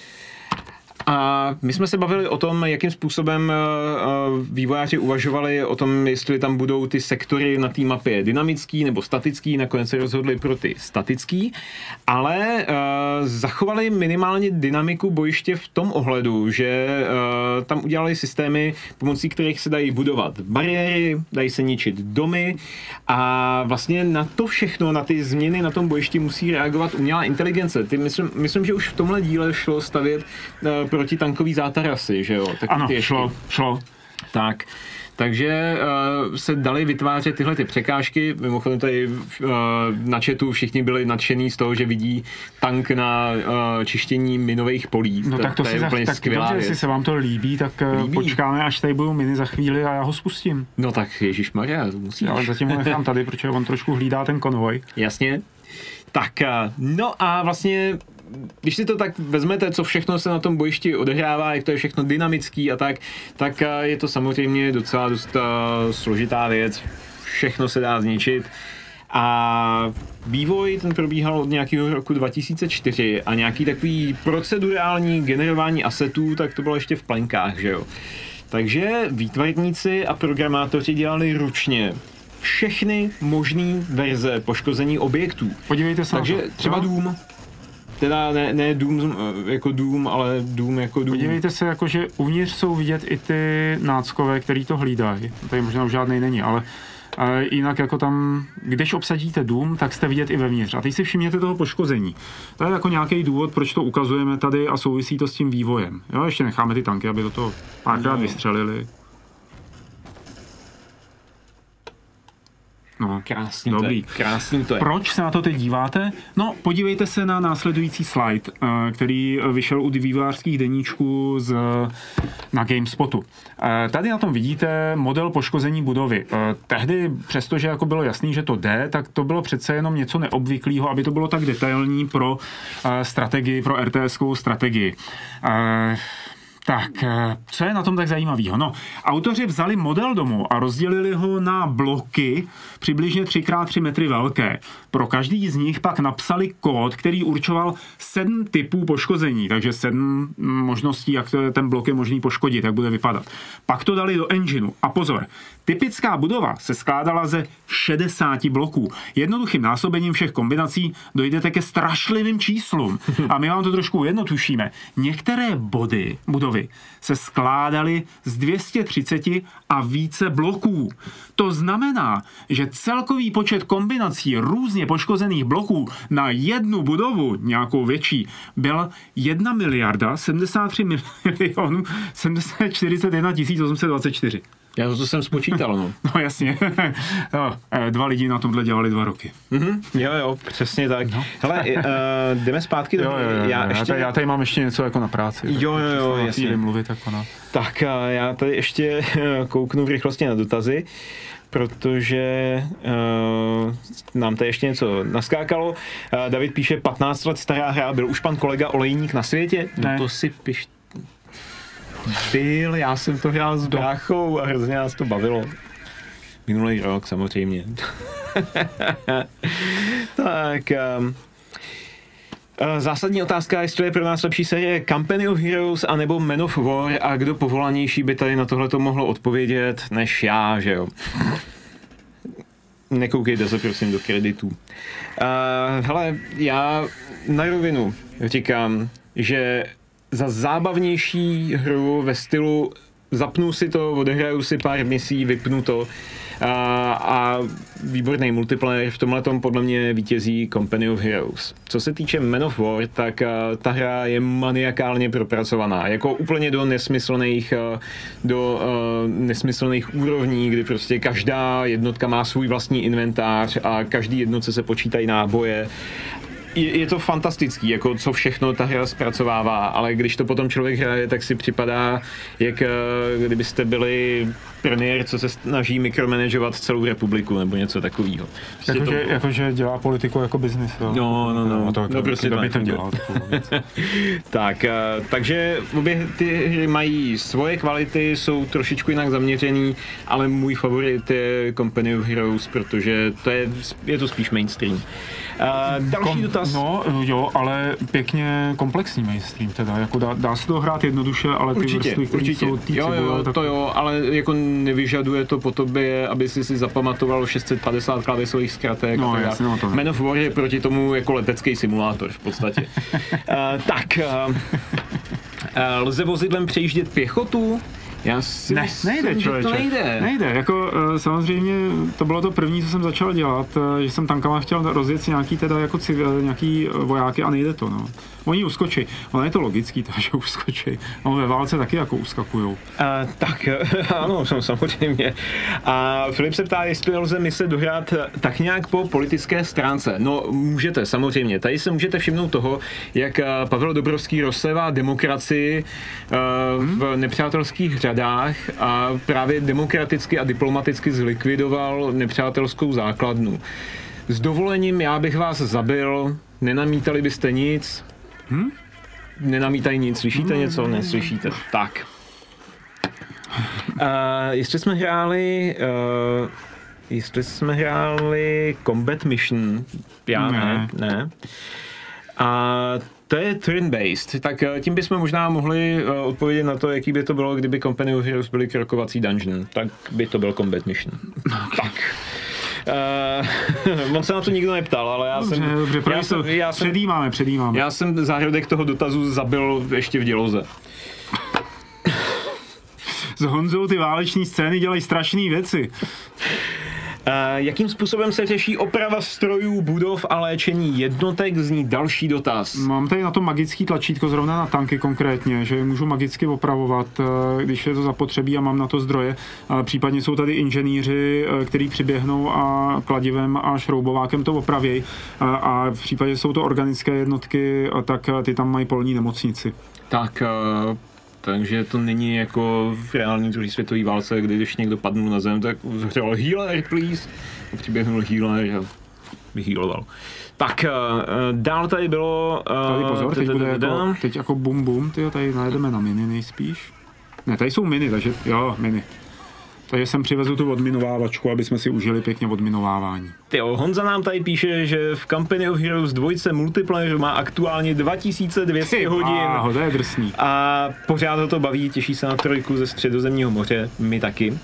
[SPEAKER 3] A my jsme se bavili o tom, jakým způsobem vývojáři uvažovali o tom, jestli tam budou ty sektory na té mapě dynamický nebo statický, nakonec se rozhodli pro ty statický, ale zachovali minimálně dynamiku bojiště v tom ohledu, že tam udělali systémy, pomocí kterých se dají budovat bariéry, dají se ničit domy a vlastně na to všechno, na ty změny na tom bojišti musí reagovat umělá inteligence. Myslím, že už v tomhle díle šlo stavět protitankový zátarasy, že jo? Tak
[SPEAKER 2] ano, šlo.
[SPEAKER 3] Takže se daly vytvářet tyhle ty překážky. Mimochodem tady na chatu všichni byli nadšení z toho, že vidí tank na čištění minových polí.
[SPEAKER 2] No tak to je úplně skvělá věc. Jestli se vám to líbí, tak počkáme, až tady budou miny za chvíli a já ho spustím.
[SPEAKER 3] No tak ježišmarja, to musíš.
[SPEAKER 2] Ale zatím ho nechám tady, protože on trošku hlídá ten konvoj.
[SPEAKER 3] Jasně. Tak, no a vlastně když si to tak vezmete, co všechno se na tom bojišti odehrává, jak to je všechno dynamický a tak je to samozřejmě docela dost složitá věc. Všechno se dá zničit. A vývoj ten probíhal od nějakého roku 2004 a nějaký takový procedurální generování asetů, tak to bylo ještě v plenkách, že jo. Takže výtvarníci a programátoři dělali ručně všechny možné verze poškození objektů.
[SPEAKER 2] Podívejte se
[SPEAKER 3] takže
[SPEAKER 2] na to.
[SPEAKER 3] Třeba Doom. Teda ne Doom jako Doom, ale Doom jako Doom.
[SPEAKER 2] Podívejte se, jako, že uvnitř jsou vidět i ty náckové, který to hlídají. Tady možná už žádnej není, ale Jinak jako tam, když obsadíte dům, tak jste vidět i vevnitř. A teď si všimněte toho poškození. To je jako nějaký důvod, proč to ukazujeme tady a souvisí to s tím vývojem. Jo, ještě necháme ty tanky, aby do toho párkrát vystřelili. No,
[SPEAKER 3] krásný to je.
[SPEAKER 2] Proč se na to teď díváte? No, podívejte se na následující slide, který vyšel u vývojářských deníčků na GameSpotu. Tady na tom vidíte model poškození budovy. Tehdy, přestože jako bylo jasný, že to jde, tak to bylo přece jenom něco neobvyklého, aby to bylo tak detailní pro strategii, pro RTS-kovou strategii. Tak, co je na tom tak zajímavého? No, autoři vzali model domu a rozdělili ho na bloky přibližně 3x3 metry velké. Pro každý z nich pak napsali kód, který určoval 7 typů poškození, takže 7 možností, jak ten blok je možný poškodit, jak bude vypadat. Pak to dali do engineu. A pozor, typická budova se skládala ze 60 bloků. Jednoduchým násobením všech kombinací dojdete ke strašlivým číslům. A my vám to trošku ujednotušíme. Některé budovy se skládaly z 230 a více bloků. To znamená, že celkový počet kombinací různě poškozených bloků na jednu budovu, nějakou větší, byl 1 miliarda 73 milionů 741 824.
[SPEAKER 3] Já to jsem spočítal, no.
[SPEAKER 2] No jasně. No, 2 lidi na tomhle dělali 2 roky.
[SPEAKER 3] Jo, přesně tak. No. Hele, jdeme zpátky.
[SPEAKER 2] Jo. Já tady mám ještě něco jako na práci.
[SPEAKER 3] Jo, jasně.
[SPEAKER 2] Mluvit jako na...
[SPEAKER 3] Tak já tady ještě kouknu v rychlosti na dotazy, protože nám tady ještě něco naskákalo. David píše, 15 let stará hra, byl už pan kolega Olejník na světě?
[SPEAKER 2] Ne.
[SPEAKER 3] No to si piš... Byl, já jsem to hrál s bráchou a hrozně nás to bavilo. Minulý rok samozřejmě. Tak... zásadní otázka, jestli je pro nás lepší série Company of Heroes anebo Man of War a kdo povolanější by tady na tohle to mohlo odpovědět než já, že jo. Nekoukejte se prosím do kreditů. Hele, já na rovinu říkám, že za zábavnější hru ve stylu zapnu si to, odehraju si pár misí, vypnu to a výborný multiplayer, v tomhletom podle mě vítězí Company of Heroes. Co se týče Man of War, tak ta hra je maniakálně propracovaná, jako úplně do nesmyslných úrovní, kdy prostě každá jednotka má svůj vlastní inventář a každý jednotce se počítají náboje. Je to fantastický, jako co všechno ta hra zpracovává, ale když to potom člověk hraje, tak si připadá, jak kdybyste byli premiér, co se snaží mikromanagovat celou republiku, nebo něco takového.
[SPEAKER 2] Jakože dělá politiku jako biznis.
[SPEAKER 3] No,
[SPEAKER 2] prostě by to dělal.
[SPEAKER 3] Tak, takže obě ty hry mají svoje kvality, jsou trošičku jinak zaměřený, ale můj favorit je Company of Heroes, protože je to spíš mainstream. Další dotaz.
[SPEAKER 2] No, jo, ale pěkně komplexní mainstream teda, jako dá se to hrát jednoduše, ale ty vrstvy, které jsou ty
[SPEAKER 3] jo, ale jako nevyžaduje to po tobě, aby si zapamatoval 650 klávesových zkratek.
[SPEAKER 2] No, jasně, no to ne.
[SPEAKER 3] Man of War je proti tomu jako letecký simulátor v podstatě. Lze vozidlem přejíždět pěchotu?
[SPEAKER 2] Nejde, člověče. Nejde. Jako samozřejmě to bylo to první, co jsem začal dělat, že jsem tankama chtěl rozjet nějaký teda jako nějaký vojáky a nejde to, no. Oni uskočí. Ono je to logický, že uskočí. No ve válce taky jako uskakujou.
[SPEAKER 3] Tak, ano, samozřejmě. A Filip se ptá, jestli lze mise dohrát tak nějak po politické stránce. No, můžete, samozřejmě. Tady se můžete všimnout toho, jak Pavel Dobrovský rozsévá demokracii v nepřátelských řadách a právě demokraticky a diplomaticky zlikvidoval nepřátelskou základnu. S dovolením já bych vás zabil, nenamítali byste nic. Nenamítají nic, slyšíte něco? Neslyšíte. Tak. Jestli jsme hráli Combat Mission, já ne. A to je turn-based, tak tím bychom možná mohli odpovědět na to, jaký by to bylo, kdyby Company of Heroes byly krokovací dungeon. Tak by to byl Combat Mission. Tak. On se na to nikdo neptal, ale
[SPEAKER 2] předjímáme.
[SPEAKER 3] Já jsem zárodek toho dotazu zabil ještě v děloze.
[SPEAKER 2] S Honzou ty váleční scény dělají strašné věci.
[SPEAKER 3] Jakým způsobem se řeší oprava strojů, budov a léčení jednotek, zní další dotaz.
[SPEAKER 2] Mám tady na to magický tlačítko, zrovna na tanky konkrétně, že je můžu magicky opravovat, když je to zapotřebí a mám na to zdroje. Případně jsou tady inženýři, kteří přiběhnou a kladivem a šroubovákem to opravějí. A v případě jsou to organické jednotky, tak ty tam mají polní nemocnici.
[SPEAKER 3] Tak, takže to není jako v reální druhé světové válce, kdy když někdo padnul na zem, tak zhřel healer, please. A přiběhnul healer a vyhealoval. Tak, dál tady bylo...
[SPEAKER 2] Tady pozor, teď bude jako, teď jako bum bum, tyjo, tady najedeme na miny nejspíš. Ne, tady jsou miny, takže jo, miny. Takže jsem přivezl tu odminovávačku, aby jsme si užili pěkně odminovávání.
[SPEAKER 3] Tyjo, Honza nám tady píše, že v Company of Heroes 2 multiplayer má aktuálně 2200 hodin.
[SPEAKER 2] To je drsný.
[SPEAKER 3] A pořád ho to baví, těší se na 3 ze Středozemního moře, my taky.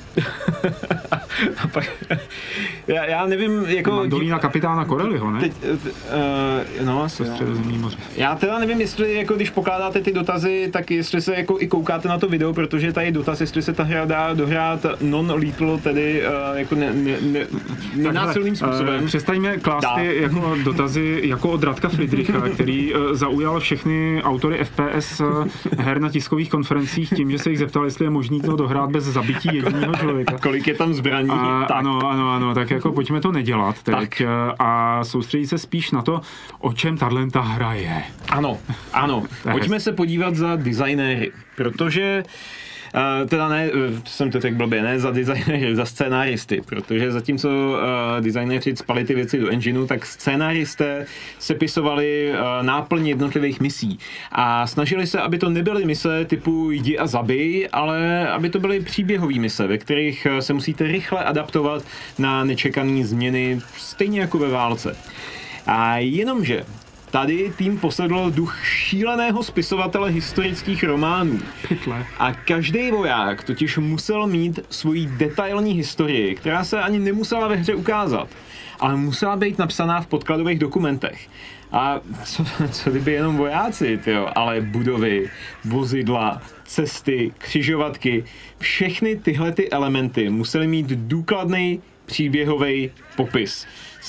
[SPEAKER 3] A pak, já nevím, jako...
[SPEAKER 2] Mandolína kapitána Corelliho, ne?
[SPEAKER 3] No, asi
[SPEAKER 2] Středozemní moře.
[SPEAKER 3] Já teda nevím, jestli jako když pokládáte ty dotazy, tak jestli se jako i koukáte na to video, protože tady dotaz, jestli se ta hra dá dohrát non-lethal, tedy jako nenásilným způsobem.
[SPEAKER 2] Přestaňme klást jako dotazy jako od Radka Friedricha, který zaujal všechny autory FPS her na tiskových konferencích tím, že se jich zeptal, jestli je možný to dohrát bez zabití jediného člověka.
[SPEAKER 3] Kolik je tam zbraní?
[SPEAKER 2] Ano, tak jako pojďme to nedělat teď a soustředit se spíš na to, o čem tato hra je.
[SPEAKER 3] Ano. Pojďme se podívat za designéry, protože teda ne, jsem to řekl blbě, ne za designéry, za scénáristy, protože zatímco designéři cpali ty věci do engineu, tak scénáristé sepisovali náplň jednotlivých misí a snažili se, aby to nebyly mise typu jdi a zabij, ale aby to byly příběhové mise, ve kterých se musíte rychle adaptovat na nečekané změny, stejně jako ve válce. A jenomže tady tým posedl duch šíleného spisovatele historických románů.
[SPEAKER 2] Pytle.
[SPEAKER 3] A každý voják totiž musel mít svoji detailní historii, která se ani nemusela ve hře ukázat, ale musela být napsaná v podkladových dokumentech. A co kdyby jenom vojáci, tyjo, ale budovy, vozidla, cesty, křižovatky, všechny tyhle ty elementy musely mít důkladný příběhový popis.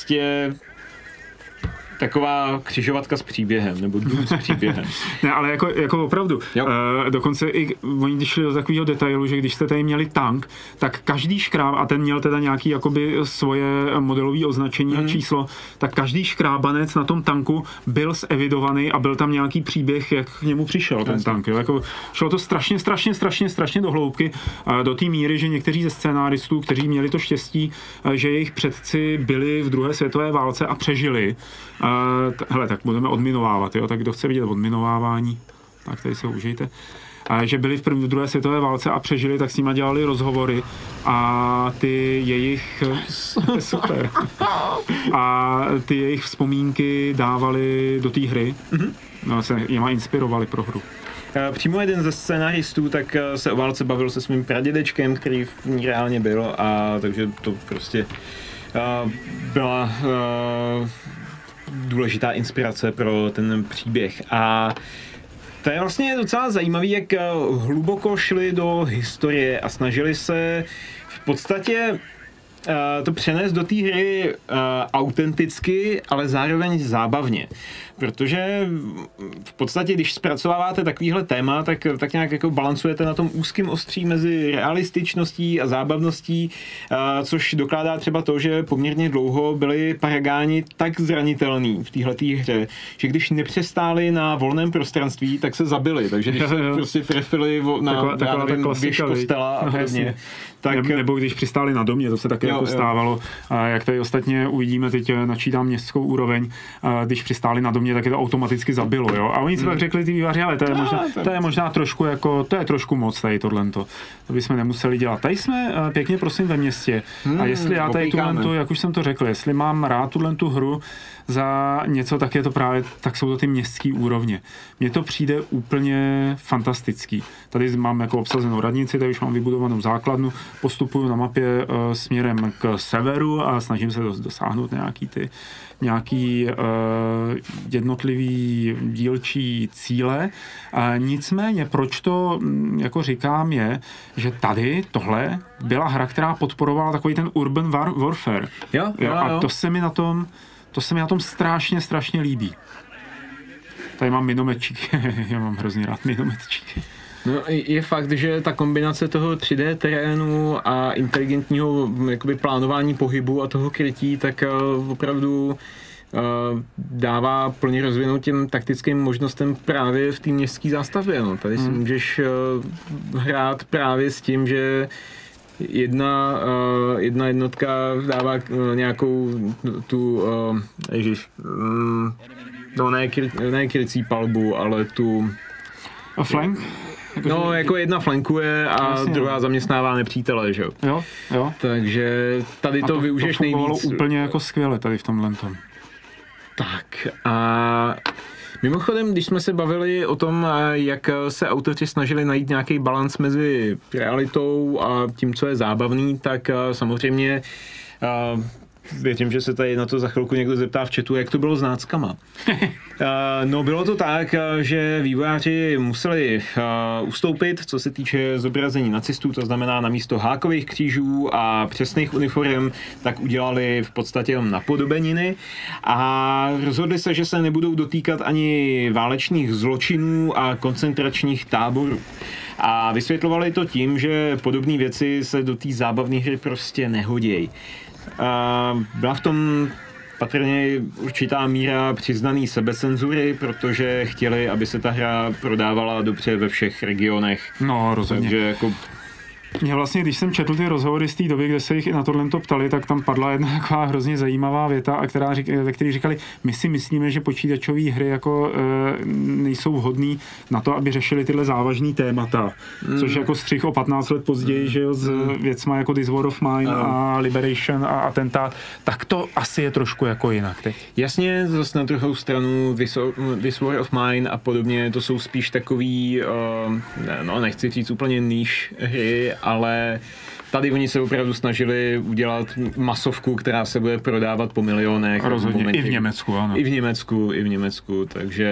[SPEAKER 3] Taková křižovatka s příběhem, nebo dům s příběhem.
[SPEAKER 2] Ne, ale jako opravdu. Dokonce i oni šli do takového detailu, že když jste tady měli tank, tak každý škráb, a ten měl teda nějaký jakoby svoje modelové označení a číslo, tak každý škrábanec na tom tanku byl zevidovaný a byl tam nějaký příběh, jak k němu přišel ten tank. Jo. Jako, šlo to strašně do hloubky, do té míry, že někteří ze scénáristů, kteří měli to štěstí, že jejich předci byli v druhé světové válce a přežili, hele, tak budeme odminovávat, jo, tak kdo chce vidět odminovávání, tak tady se ho užijte. Že byli v druhé světové válce a přežili, tak s nima dělali rozhovory a ty jejich super. A ty jejich vzpomínky dávali do té hry. No, se jima inspirovali pro hru.
[SPEAKER 3] Přímo jeden ze scénáristů tak se o válce bavil se svým pradědečkem, který v ní reálně byl, a takže to prostě byla důležitá inspirace pro ten příběh. A to je vlastně docela zajímavé, jak hluboko šli do historie a snažili se v podstatě to přenést do té hry autenticky, ale zároveň zábavně. Protože v podstatě, když zpracováváte takovýhle téma, tak nějak jako balancujete na tom úzkém ostří mezi realističností a zábavností, což dokládá třeba to, že poměrně dlouho byli Paragáni tak zranitelní v téhleté hře, že když nepřestáli na volném prostranství, tak se zabili. Takže když se prostě trefili na věž kostela a podobně. Tak,
[SPEAKER 2] nebo když přistáli na domě, to se taky jako stávalo. Jak tady ostatně uvidíme, teď načítám městskou úroveň, když přistáli na domě, tak je to automaticky zabilo, jo. A oni si pak řekli ty vývaři, ale to je možná trošku jako, to je trošku moc tady tohleto. To bychom nemuseli dělat. Tady jsme pěkně prosím ve městě. A jestli já tady tuhle, jak už jsem to řekl, jestli mám rád tu hru za něco, tak je to právě, tak jsou to ty městské úrovně. Mně to přijde úplně fantastický. Tady mám jako obsazenou radnici, tady už mám vybudovanou základnu, postupuju na mapě směrem k severu a snažím se dosáhnout nějaký ty nějaký jednotlivý dílčí cíle. Nicméně, proč to jako říkám je, že tady tohle byla hra, která podporovala takový ten urban warfare.
[SPEAKER 3] Jo.
[SPEAKER 2] A to se mi na tom strašně líbí. Tady mám minometčíky, já mám hrozně rád minometčíky.
[SPEAKER 3] No, je fakt, že ta kombinace toho 3D terénu a inteligentního jakoby plánování pohybu a toho krytí, tak opravdu dává plně rozvinout těm taktickým možnostem právě v té městské zástavbě. No. Tady si můžeš hrát právě s tím, že jedna jednotka dává nějakou tu ne krycí palbu, ale tu
[SPEAKER 2] flank?
[SPEAKER 3] No, jako jedna flankuje a vlastně, druhá zaměstnává nepřítele, že jo?
[SPEAKER 2] Jo.
[SPEAKER 3] Takže tady to využiješ nejvíc.
[SPEAKER 2] To fungovalo úplně jako skvěle tady v tomhle tom.
[SPEAKER 3] Tak a mimochodem, když jsme se bavili o tom, jak se autoři snažili najít nějaký balans mezi realitou a tím, co je zábavný, tak samozřejmě věřím, že se tady na to za chvilku někdo zeptá v chatu, jak to bylo s náckama. No bylo to tak, že vývojáři museli ustoupit, co se týče zobrazení nacistů, to znamená na místo hákových křížů a přesných uniform, tak udělali v podstatě jenom napodobeniny a rozhodli se, že se nebudou dotýkat ani válečných zločinů a koncentračních táborů. A vysvětlovali to tím, že podobné věci se do té zábavné hry prostě nehodějí. Byla v tom patrně určitá míra přiznaný sebecenzury, protože chtěli, aby se ta hra prodávala dobře ve všech regionech.
[SPEAKER 2] No, rozhodně.
[SPEAKER 3] Takže jako
[SPEAKER 2] Mě vlastně, když jsem četl ty rozhovory z té doby, kde se jich i na tohle ptali, tak tam padla jedna taková hrozně zajímavá věta, ve které říkali, my si myslíme, že počítačové hry jako nejsou vhodný na to, aby řešili tyhle závažný témata, což jako střih o 15 let později, že jo, s věcma jako This War of Mine a Liberation a atentát, tak to asi je trošku jako jinak teď.
[SPEAKER 3] Jasně, zase na druhou stranu This War of Mine a podobně, to jsou spíš takový, no nechci říct úplně niche hry, ale tady oni se opravdu snažili udělat masovku, která se bude prodávat po milionech.
[SPEAKER 2] Rozhodně, i v Německu, ano.
[SPEAKER 3] I v Německu,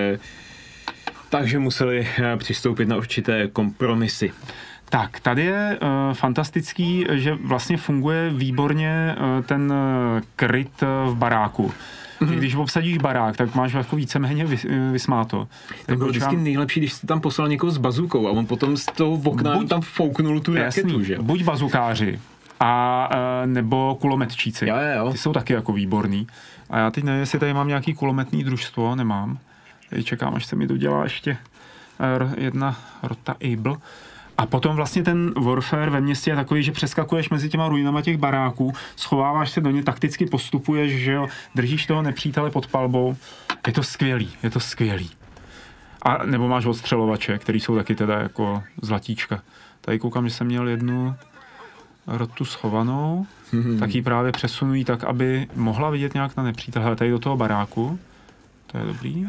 [SPEAKER 3] takže museli přistoupit na určité kompromisy.
[SPEAKER 2] Tak, tady je fantastický, že vlastně funguje výborně ten kryt v baráku. Mm-hmm. Když obsadíš barák, tak máš jako víceméně vysmáto.
[SPEAKER 3] To bylo vždycky nejlepší, když jsi tam poslal někoho s bazukou a on potom z toho okna tam fouknul tu raketu, že?
[SPEAKER 2] Buď bazukáři, a nebo kulometčíci.
[SPEAKER 3] Jo.
[SPEAKER 2] Ty jsou taky jako výborný. A já teď nevím, jestli tady mám nějaký kulometný družstvo, nemám. Tady čekám, až se mi dodělá ještě jedna rota Able. A potom vlastně ten warfare ve městě je takový, že přeskakuješ mezi těma ruinama těch baráků, schováváš se do ně, takticky postupuješ, že jo, držíš toho nepřítele pod palbou. Je to skvělý. A nebo máš odstřelovače, který jsou taky teda jako zlatíčka. Tady koukám, že jsem měl jednu rotu schovanou, tak ji právě přesunují tak, aby mohla vidět nějak na nepřítele. Hele, tady do toho baráku, to je dobrý.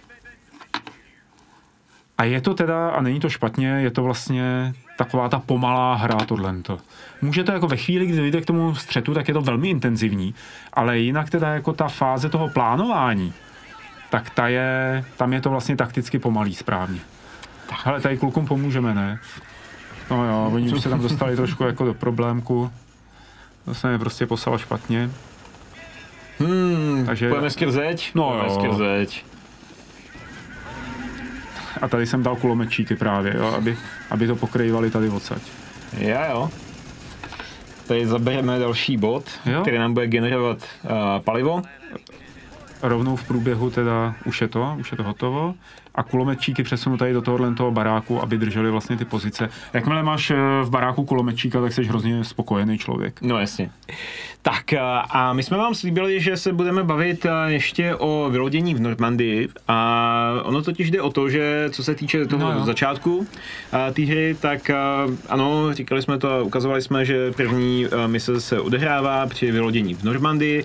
[SPEAKER 2] A je to teda, a není to špatně, je to vlastně taková ta pomalá hra tohlento. Může to jako ve chvíli, kdy dojde k tomu střetu, tak je to velmi intenzivní, ale jinak teda jako ta fáze toho plánování, tak tam je to vlastně takticky pomalý správně. Hele, tady klukům pomůžeme, ne? No jo, oni už se tam dostali trošku jako do problémku. To se mi prostě poslalo špatně.
[SPEAKER 3] Takže pojďme skrz zeď?
[SPEAKER 2] No jo. A tady jsem dal kulometčíky právě, jo, aby to pokrývali tady odsaď.
[SPEAKER 3] Jo. Tady zabereme další bod, který nám bude generovat palivo.
[SPEAKER 2] Rovnou v průběhu teda už je to hotovo. A kulometčíky přesunu tady do toho baráku, aby drželi vlastně ty pozice. Jakmile máš v baráku kulometčíka, tak jsi hrozně spokojený člověk.
[SPEAKER 3] No jasně. Tak a my jsme vám slíbili, že se budeme bavit ještě o vylodění v Normandii. A ono totiž jde o to, že co se týče toho začátku té hry, tak ano, říkali jsme to a ukazovali jsme, že první mise se odehrává při vylodění v Normandii.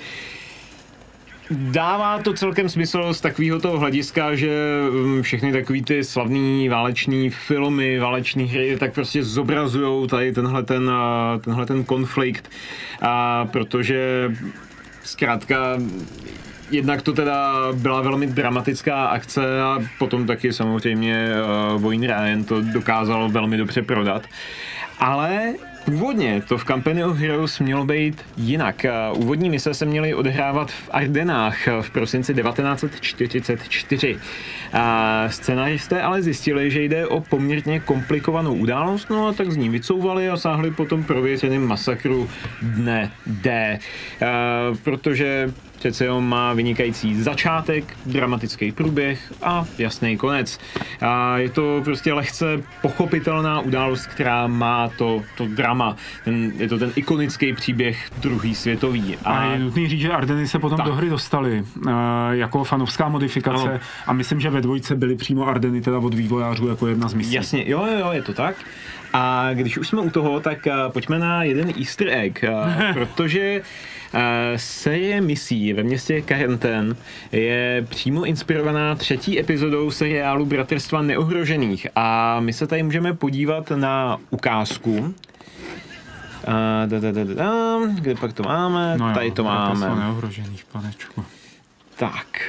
[SPEAKER 3] Dává to celkem smysl z takového toho hlediska, že všechny takový ty slavný váleční filmy, váleční hry, tak prostě zobrazujou tady tenhle ten konflikt, protože zkrátka jednak to teda byla velmi dramatická akce a potom taky samozřejmě Wayne Ryan to dokázal velmi dobře prodat. Ale původně to v Company of Heroes mělo být jinak. Úvodní mise se měly odehrávat v Ardenách v prosinci 1944. Scénaristé ale zjistili, že jde o poměrně komplikovanou událost, no a tak z ní vycouvali a sáhli potom prověřeným masakru dne D. Protože přece on má vynikající začátek, dramatický průběh a jasný konec. A je to prostě lehce pochopitelná událost, která má to drama. Je to ten ikonický příběh druhý světový.
[SPEAKER 2] A je nutný říct, že Ardeny se potom do hry dostaly jako fanovská modifikace, ano. A myslím, že ve dvojce byly přímo Ardeny teda od vývojářů jako jedna z misí.
[SPEAKER 3] Jasně, jo, je to tak. A když už jsme u toho, tak pojďme na jeden easter egg, protože série misí ve městě Quarantaine je přímo inspirovaná třetí epizodou seriálu Bratrstva neohrožených a my se tady můžeme podívat na ukázku. Kde pak to máme?
[SPEAKER 2] No jo,
[SPEAKER 3] tady to máme.
[SPEAKER 2] Bratrstvo neohrožených, panečku.
[SPEAKER 3] Tak.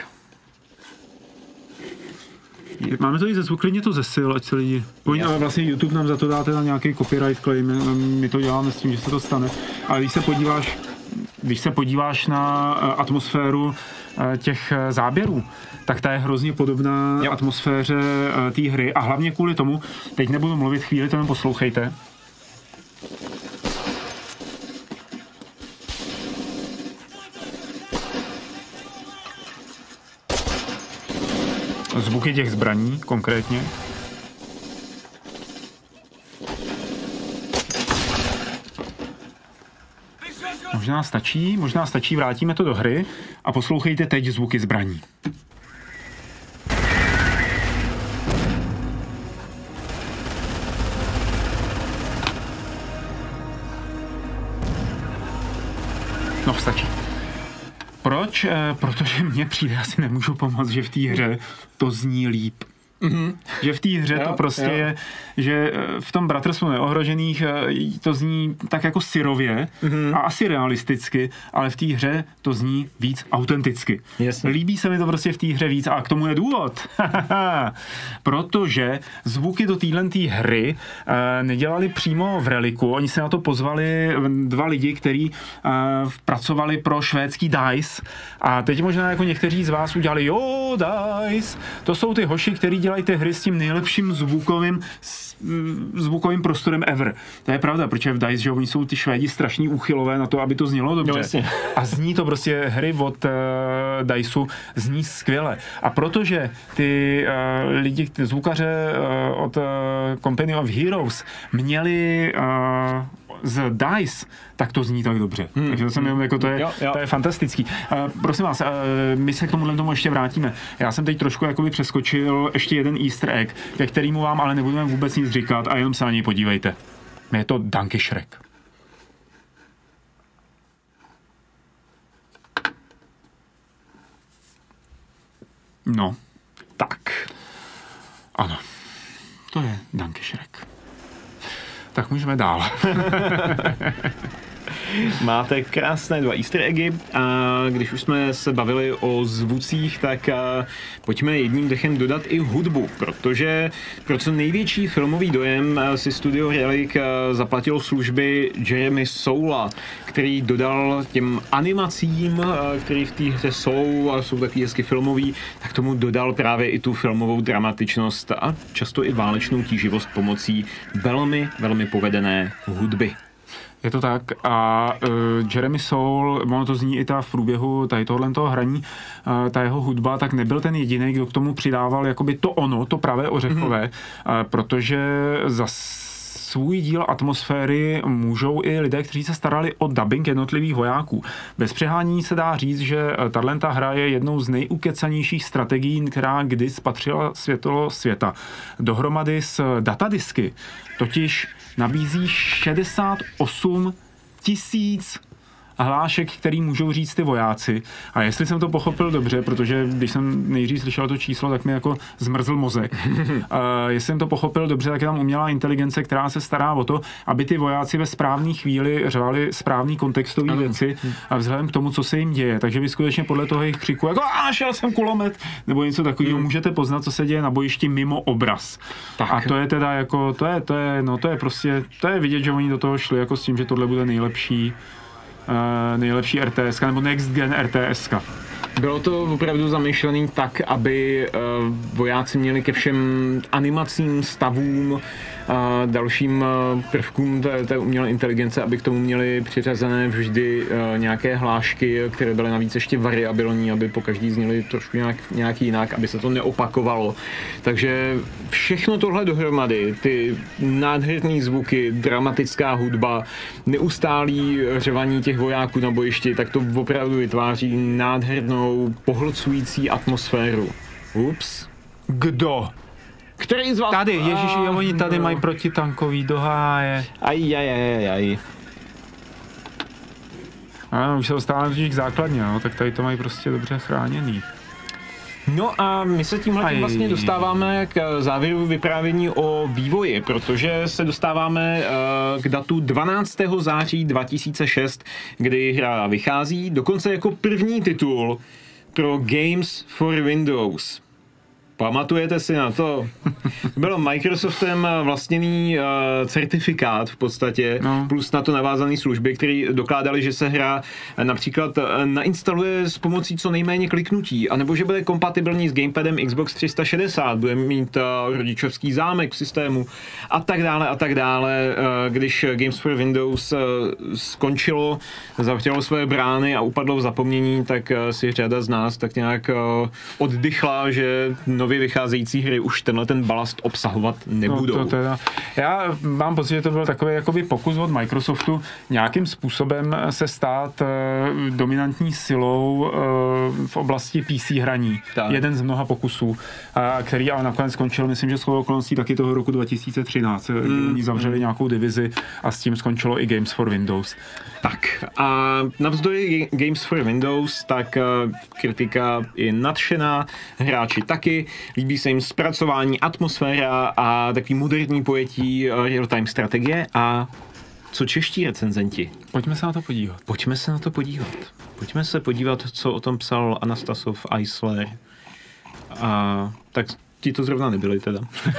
[SPEAKER 2] Máme to i ze zvuk, klidně to zesil, ať se lidi... Ale vlastně YouTube nám za to dá teda nějaký copyright claim, my to děláme s tím, že se to stane. Ale když se podíváš na atmosféru těch záběrů, tak ta je hrozně podobná atmosféře té hry a hlavně kvůli tomu, teď nebudu mluvit chvíli, to jen poslouchejte. Zvuky těch zbraní konkrétně. Možná stačí, vrátíme to do hry a poslouchejte teď zvuky zbraní. No, stačí. Proč? Protože mně přijde, asi nemůžu pomoct, že v té hře to zní líp. Mm-hmm. Že v té hře to prostě je, že v tom Bratrstvu neohrožených to zní tak jako syrově a asi realisticky, ale v té hře to zní víc autenticky.
[SPEAKER 3] Jasně.
[SPEAKER 2] Líbí se mi to prostě v té hře víc a k tomu je důvod. Protože zvuky do této hry nedělali přímo v Reliku, oni se na to pozvali dva lidi, kteří pracovali pro švédský DICE a teď možná jako někteří z vás udělali DICE, to jsou ty hoši, kteří dělají ty hry s tím nejlepším zvukovým prostorem ever. To je pravda, protože v DICE, že oni jsou ty Švédi strašní úchylové na to, aby to znělo dobře.
[SPEAKER 3] No,
[SPEAKER 2] a zní to prostě hry od DICEu zní skvěle. A protože ty lidi, ty zvukaře od Company of Heroes měli z DICE, tak to zní tak dobře. Takže to jsem jenom jako to je fantastický. Prosím vás, my se k tomu ještě vrátíme. Já jsem teď trošku jakoby přeskočil ještě jeden easter egg, ke kterému vám ale nebudeme vůbec nic říkat a jenom se na něj podívejte. Je to Danke Shrek. No, tak. Ano, to je Danke Shrek. Tak můžeme dál.
[SPEAKER 3] Máte krásné dva easter eggy a když už jsme se bavili o zvucích, tak pojďme jedním dechem dodat i hudbu, protože pro co největší filmový dojem si studio Relic zaplatilo služby Jeremy Soula, který dodal těm animacím, které v té hře jsou a jsou taky hezky filmový, tak tomu dodal právě i tu filmovou dramatičnost a často i válečnou tíživost pomocí velmi, velmi povedené hudby.
[SPEAKER 2] Je to tak a Jeremy Soule, ono to zní i v průběhu tady tohoto hraní, ta jeho hudba, tak nebyl ten jediný, kdo k tomu přidával jakoby to pravé ořechové, protože za svůj díl atmosféry můžou i lidé, kteří se starali o dubbing jednotlivých vojáků. Bez přehánění se dá říct, že tato hra je jednou z nejukecanějších strategií, která kdy spatřila světlo světa. Dohromady s datadisky totiž nabízí 68 000 hlášek, který můžou říct ty vojáci. A jestli jsem to pochopil dobře, protože když jsem nejdřív slyšel to číslo, tak mi jako zmrzl mozek. Jestli jsem to pochopil dobře, tak je tam umělá inteligence, která se stará o to, aby ty vojáci ve správné chvíli řvali správný kontextový věci a vzhledem k tomu, co se jim děje. Takže vy skutečně podle toho jejich křiku, jako šel jsem kulomet, nebo něco takového, můžete poznat, co se děje na bojišti mimo obraz.
[SPEAKER 3] Tak.
[SPEAKER 2] A to je teda jako, to je prostě, to je vidět, že oni do toho šli jako s tím, že tohle bude nejlepší RTS, nebo Next Gen RTS.
[SPEAKER 3] Bylo to opravdu zamýšlený tak, aby vojáci měli ke všem animacím, stavům a dalším prvkům té umělé inteligence, aby k tomu měli přiřazené vždy nějaké hlášky, které byly navíc ještě variabilní, aby po každý zněly trošku nějak jinak, aby se to neopakovalo. Takže všechno tohle dohromady, ty nádherné zvuky, dramatická hudba, neustálý řevaní těch vojáků na bojišti, tak to opravdu vytváří nádhernou, pohlcující atmosféru. Ups.
[SPEAKER 2] Kdo?
[SPEAKER 3] Který z vás...
[SPEAKER 2] Tady, ježiši, oni tady mají protitankový doháje.
[SPEAKER 3] Aj.
[SPEAKER 2] Ano, už se dostáváme k základně, no, tak tady to mají prostě dobře chráněný.
[SPEAKER 3] No a my se tímhle vlastně dostáváme k závěru vyprávění o vývoji, protože se dostáváme k datu 12. září 2006, kdy hra vychází, dokonce jako první titul pro Games for Windows. Pamatujete si na to? Byl Microsoftem vlastněný certifikát v podstatě, plus na to navázané služby, které dokládaly, že se hra například nainstaluje s pomocí co nejméně kliknutí, anebo že bude kompatibilní s gamepadem Xbox 360, bude mít rodičovský zámek v systému a tak dále. Když Games for Windows skončilo, zavřelo své brány a upadlo v zapomnění, tak si řada z nás tak nějak oddychla, že nově vycházející hry už ten balast obsahovat nebudou.
[SPEAKER 2] Já mám pocit, že to byl takový jakoby pokus od Microsoftu nějakým způsobem se stát dominantní silou v oblasti PC hraní. Tak. Jeden z mnoha pokusů, který ale nakonec skončil, myslím, že shodou okolností taky toho roku 2013. Oni zavřeli nějakou divizi a s tím skončilo i Games for Windows.
[SPEAKER 3] Tak a navzdory Games for Windows, tak kritika je nadšená, hráči taky, líbí se jim zpracování, atmosféra a takový moderní pojetí real-time strategie. A co čeští recenzenti?
[SPEAKER 2] Pojďme se na to podívat.
[SPEAKER 3] Pojďme se podívat, co o tom psal Anastasov, Eisler. Tak ti to zrovna nebyli teda.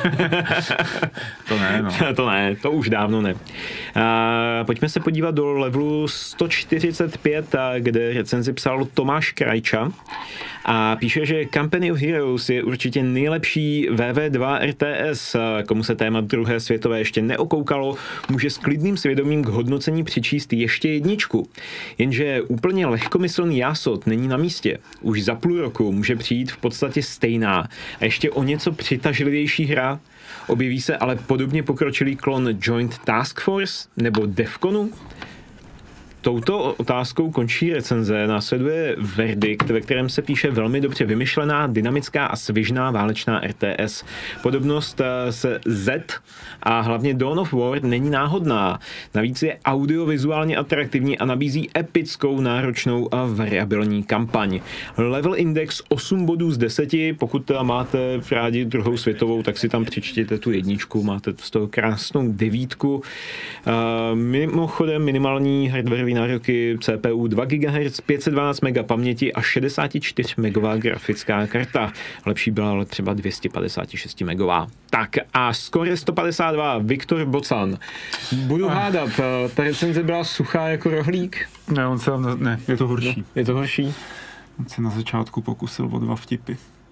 [SPEAKER 2] To ne, no.
[SPEAKER 3] To už dávno ne. Pojďme se podívat do levelu 145, kde recenzi psal Tomáš Krajča a píše, že Company of Heroes je určitě nejlepší VV2 RTS. Komu se téma druhé světové ještě neokoukalo, může s klidným svědomím k hodnocení přičíst ještě jedničku. Jenže úplně lehkomyslný jásot není na místě. Už za půl roku může přijít v podstatě stejná a ještě o něco přitažlivější hra. Objeví se ale podobně pokročilý klon Joint Task Force nebo Defconu? Touto otázkou končí recenze, následuje verdikt, ve kterém se píše velmi dobře vymyšlená, dynamická a svižná válečná RTS. Podobnost se Z a hlavně Dawn of War není náhodná. Navíc je audiovizuálně atraktivní a nabízí epickou, náročnou a variabilní kampaň. Level index 8 bodů z 10, pokud máte rádi druhou světovou, tak si tam přičtěte tu jedničku, máte z toho krásnou 9. Mimochodem minimální hardwareový nároky CPU 2 GHz, 512 MB paměti a 64 MB grafická karta. Lepší byla ale třeba 256 MB. Tak a skoro 152, Viktor Bocan. Budu hádat, ta recenze byla suchá jako rohlík?
[SPEAKER 2] Ne, je to horší.
[SPEAKER 3] Je to horší?
[SPEAKER 2] On se na začátku pokusil o 2 vtipy.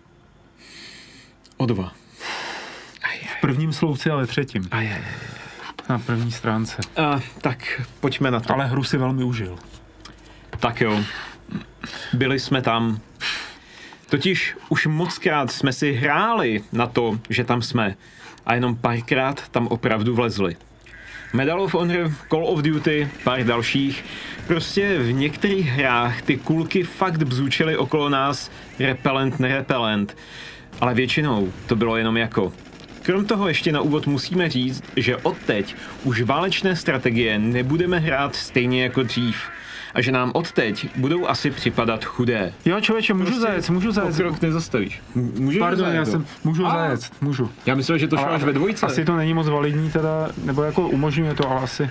[SPEAKER 3] O 2.
[SPEAKER 2] V prvním slovci, ale třetím. Na první stránce.
[SPEAKER 3] Tak pojďme na to.
[SPEAKER 2] Ale hru si velmi užil.
[SPEAKER 3] Tak jo. Byli jsme tam. Totiž už mockrát jsme si hráli na to, že tam jsme. A jenom párkrát tam opravdu vlezli. Medal of Honor, Call of Duty, pár dalších. Prostě v některých hrách ty kulky fakt bzučely okolo nás repelent, nerepelent. Ale většinou to bylo jenom jako. Krom toho ještě na úvod musíme říct, že odteď už válečné strategie nebudeme hrát stejně jako dřív. a že nám odteď budou asi připadat chudé.
[SPEAKER 2] Jo, člověče, můžu zajet.
[SPEAKER 3] Krok nezastavíš. Můžeš
[SPEAKER 2] Pardon,
[SPEAKER 3] zajet,
[SPEAKER 2] můžu zajet, můžu.
[SPEAKER 3] Já myslel, že to šlo až ve dvojce.
[SPEAKER 2] Asi to není moc validní teda, nebo jako umožňuje to, ale asi.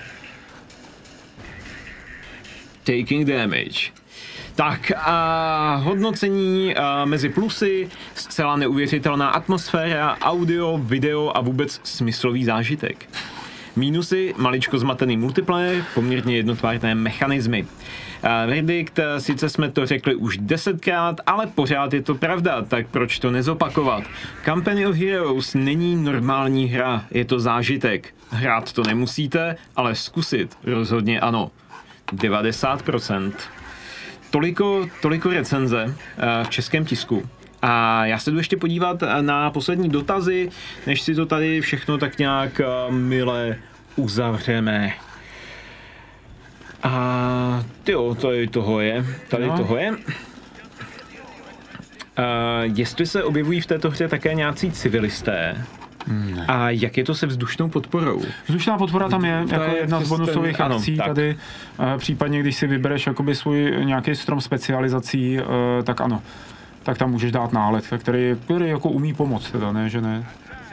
[SPEAKER 3] Taking damage. Tak a hodnocení mezi plusy, zcela neuvěřitelná atmosféra, audio, video a vůbec smyslový zážitek. Mínusy, maličko zmatený multiplayer, poměrně jednotvárné mechanismy. Verdikt, sice jsme to řekli už 10krát, ale pořád je to pravda, tak proč to nezopakovat? Company of Heroes není normální hra, je to zážitek. Hrát to nemusíte, ale zkusit rozhodně ano. 90%. Toliko recenze v českém tisku. A já se jdu ještě podívat na poslední dotazy, než si to tady všechno tak nějak mile uzavřeme. A tyjo, tady toho je. Jestli se objevují v této hře také nějací civilisté? Ne. A jak je to se vzdušnou podporou?
[SPEAKER 2] Vzdušná podpora tam je jako jedna z bonusových akcí tady. Případně, když si vybereš jakoby svůj nějaký strom specializací, tak ano. Tak tam můžeš dát nálet, který jako umí pomoct, teda, ne, že ne?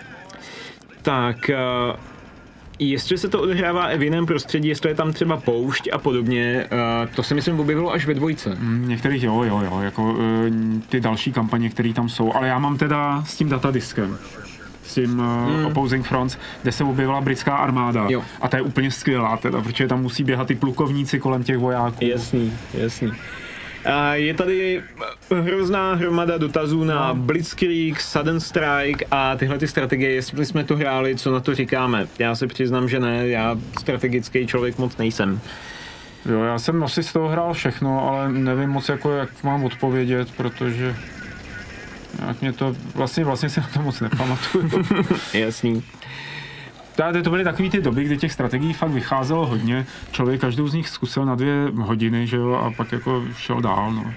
[SPEAKER 3] Tak, jestli se to odehrává v jiném prostředí, jestli je tam třeba poušť a podobně, to se myslím objevilo až ve dvojce.
[SPEAKER 2] Některých jo, jako ty další kampaně, které tam jsou, ale já mám teda s tím datadiskem. S tím Opposing Fronts, kde se objevila britská armáda. Jo. A ta je úplně skvělá teda, protože tam musí běhat ty plukovníci kolem těch vojáků.
[SPEAKER 3] Jasný. A je tady hrozná hromada dotazů na Blitzkrieg, Sudden Strike a tyhle ty strategie, jestli jsme to hráli, co na to říkáme. Já se přiznám, že ne, já strategický člověk moc nejsem.
[SPEAKER 2] Jo, já jsem asi z toho hrál všechno, ale nevím moc jako, jak mám odpovědět, protože jak mě to, vlastně si na to moc nepamatuju.
[SPEAKER 3] Jasný.
[SPEAKER 2] To byly takový ty doby, kdy těch strategií fakt vycházelo hodně. Člověk každou z nich zkusil na 2 hodiny, že jo, a pak jako šel dál, no.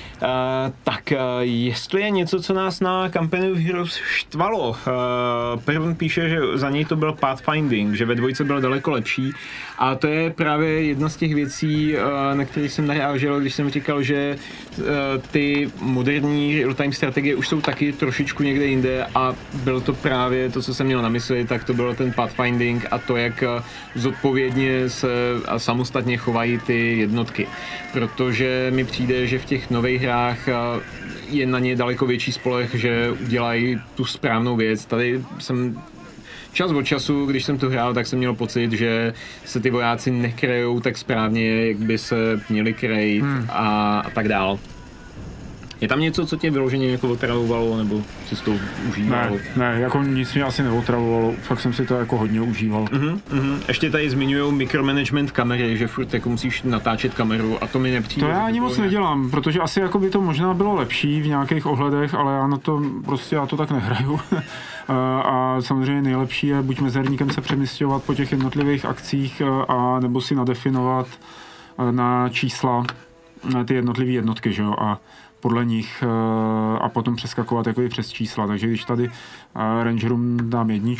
[SPEAKER 3] Tak jestli je něco, co nás na Company of Heroes štvalo, Pervon píše, že za něj to byl pathfinding, že ve dvojce byl daleko lepší a to je právě jedna z těch věcí, na které jsem narážel, když jsem říkal, že ty moderní real-time strategie už jsou taky trošičku někde jinde a bylo to právě to, co jsem měl na mysli, tak to bylo ten pathfinding a to, jak zodpovědně se a samostatně chovají ty jednotky, protože mi přijde, že v těch nových hrách je na ně daleko větší spoleh, že udělají tu správnou věc. Tady jsem čas od času, když jsem to hrál, tak jsem měl pocit, že se ty vojáci nekrejou tak správně, jak by se měli krejit a tak dál. Je tam něco, co tě vyloženě jako otravovalo, nebo si to užíval?
[SPEAKER 2] Ne, jako nic mě asi neotravovalo, fakt jsem si to jako hodně užíval.
[SPEAKER 3] Ještě tady zmiňujou micromanagement kamery, že furt jako musíš natáčet kameru a to mi nepřijde.
[SPEAKER 2] To já ani moc nedělám, protože asi jako by to možná bylo lepší v nějakých ohledech, ale já to tak nehraju. A samozřejmě nejlepší je buď mezerníkem se přemysťovat po těch jednotlivých akcích, a nebo si nadefinovat na čísla ty jednotlivé jednotky, že jo, a podle nich a potom přeskakovat jako i přes čísla. Takže když tady Rangerům dám 1,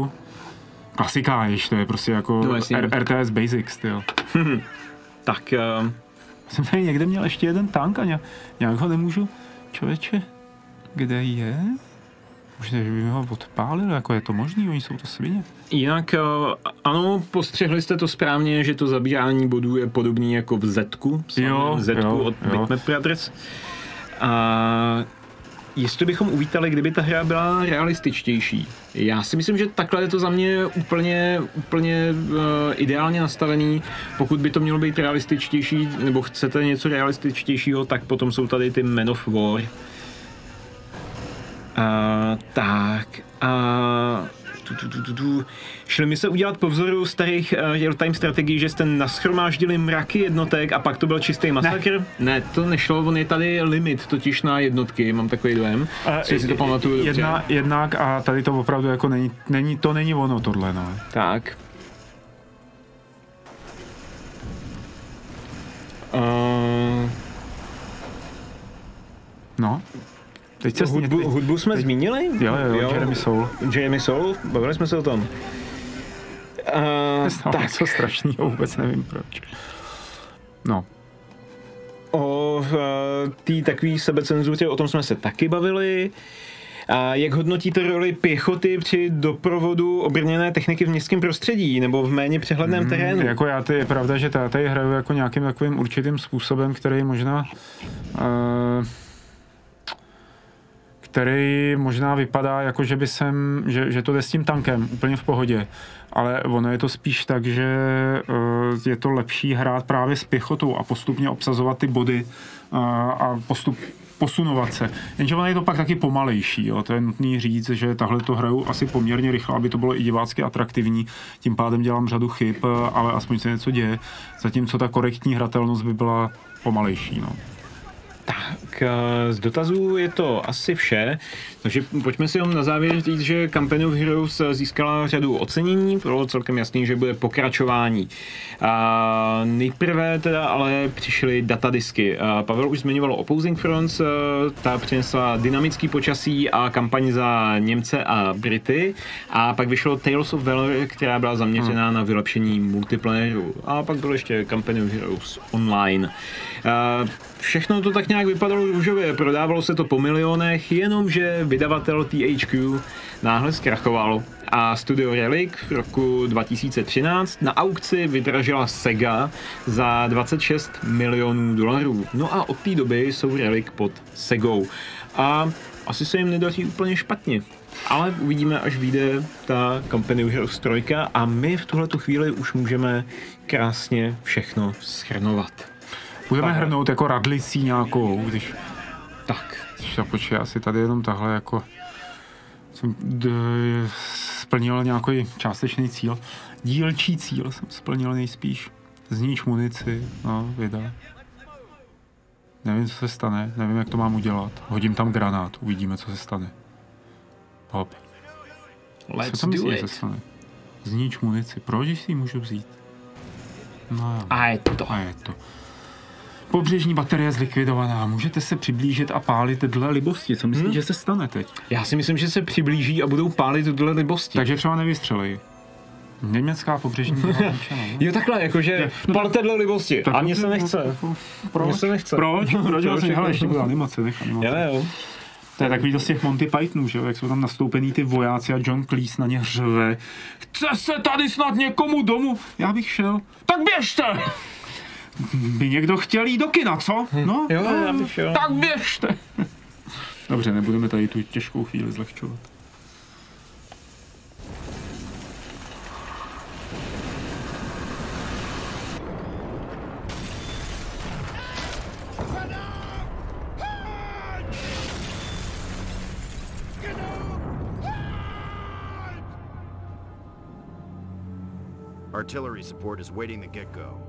[SPEAKER 2] klasika to je prostě jako RTS Basic styl.
[SPEAKER 3] Tak
[SPEAKER 2] jsem tady někde měl ještě jeden tank a nějak ho nemůžu. Člověče, kde je? Možná, že by mi ho odpálil, jako je to možný, oni jsou to svině.
[SPEAKER 3] Jinak ano, postřehli jste to správně, že to zabírání bodů je podobný jako v Zetku. Zetku od Bitmap Brothers. A jestli bychom uvítali, kdyby ta hra byla realističtější. Já si myslím, že takhle je to za mě úplně ideálně nastavený. Pokud by to mělo být realističtější, nebo chcete něco realističtějšího, tak potom jsou tady ty Men of War. Šli mi se udělat po vzoru starých real-time strategií, že jste nashromáždili mraky jednotek a pak to byl čistý masakr? Ne, to nešlo, on je tady limit totiž na jednotky, mám takový dojem, si to pamatuju dobře.
[SPEAKER 2] Jednak a tady to opravdu jako není ono tohle, no.
[SPEAKER 3] Tak.
[SPEAKER 2] No.
[SPEAKER 3] Hudbu jsme zmínili?
[SPEAKER 2] Jo,
[SPEAKER 3] Jeremy Soule, bavili jsme se o tom.
[SPEAKER 2] Tak. Něco strašného, vůbec nevím proč. No.
[SPEAKER 3] o té takové sebecenzuře, o tom jsme se taky bavili. A jak hodnotíte roli pěchoty při doprovodu obrněné techniky v městském prostředí nebo v méně přehledném terénu?
[SPEAKER 2] Jako je pravda, že já tady hraju jako nějakým takovým určitým způsobem, který možná vypadá jako, že to jde s tím tankem úplně v pohodě. Ale ono je to spíš tak, že je to lepší hrát právě s pěchotou a postupně obsazovat ty body a posunovat se. Jenže ono je to pak taky pomalejší, jo. To je nutný říct, že tahle to hraju asi poměrně rychle, aby to bylo i divácky atraktivní. Tím pádem dělám řadu chyb, ale aspoň se něco děje. Zatímco ta korektní hratelnost by byla pomalejší, no.
[SPEAKER 3] Tak, z dotazů je to asi vše, takže pojďme si jenom na závěr říct, že Company of Heroes získala řadu ocenění, bylo celkem jasný, že bude pokračování. Nejprve teda ale přišly datadisky. Pavel už zmiňoval Opposing Fronts, ta přinesla dynamický počasí a kampaň za Němce a Brity, a pak vyšlo Tales of Valor, která byla zaměřená na vylepšení multiplayeru, a pak bylo ještě Company of Heroes Online. Všechno to tak nějak vypadalo růžově, prodávalo se to po milionech, jenomže vydavatel THQ náhle zkrachoval a studio Relic v roku 2013 na aukci vydražila Sega za 26 milionů dolarů. No a od té doby jsou Relic pod Segou. A asi se jim nedaří úplně špatně. Ale uvidíme, až vyjde ta Company of Heroes 3 a my v tuhletu chvíli už můžeme krásně všechno shrnovat.
[SPEAKER 2] Budeme hrnout jako radlicí nějakou, když...
[SPEAKER 3] Tak.
[SPEAKER 2] Počkej, asi tady jenom tahle jako... Jsem splnil nějaký částečný cíl. Dílčí cíl jsem splnil nejspíš. Znič munici, no, vida. Nevím, co se stane, nevím, jak to mám udělat. Hodím tam granát, uvidíme, co se stane. Hop.
[SPEAKER 3] Let's
[SPEAKER 2] co tam myslí,
[SPEAKER 3] do
[SPEAKER 2] se
[SPEAKER 3] it.
[SPEAKER 2] stane? Znič munici, proč si ji můžu vzít? No,
[SPEAKER 3] A je to.
[SPEAKER 2] Pobřežní baterie zlikvidovaná. Můžete se přiblížit a pálit dle libosti. Co myslíte, že se stane teď?
[SPEAKER 3] Já si myslím, že se přiblíží a budou pálit tuhle libosti.
[SPEAKER 2] Takže třeba nevystřelej. Německá pobřežní byla zničena, no?
[SPEAKER 3] Jo, takhle, jakože palte dle libosti. A mně se nechce. Mně se nechce.
[SPEAKER 2] Proč vlastně? Hele, ještě bude animace, nech animace.
[SPEAKER 3] Jo.
[SPEAKER 2] To je takový to z těch Monty Pythonů, že jo, jak jsou tam nastoupený ty vojáci a John Cleese na ně řve. Chce se tady snad někomu domů? Já bych šel. Tak běžte! By někdo chtěl jít do kina, co? No,
[SPEAKER 3] Jo, já bych šel.
[SPEAKER 2] tak běžte! Dobře, nebudeme tady tu těžkou chvíli zlehčovat.
[SPEAKER 4] Artillery support is waiting the get-go.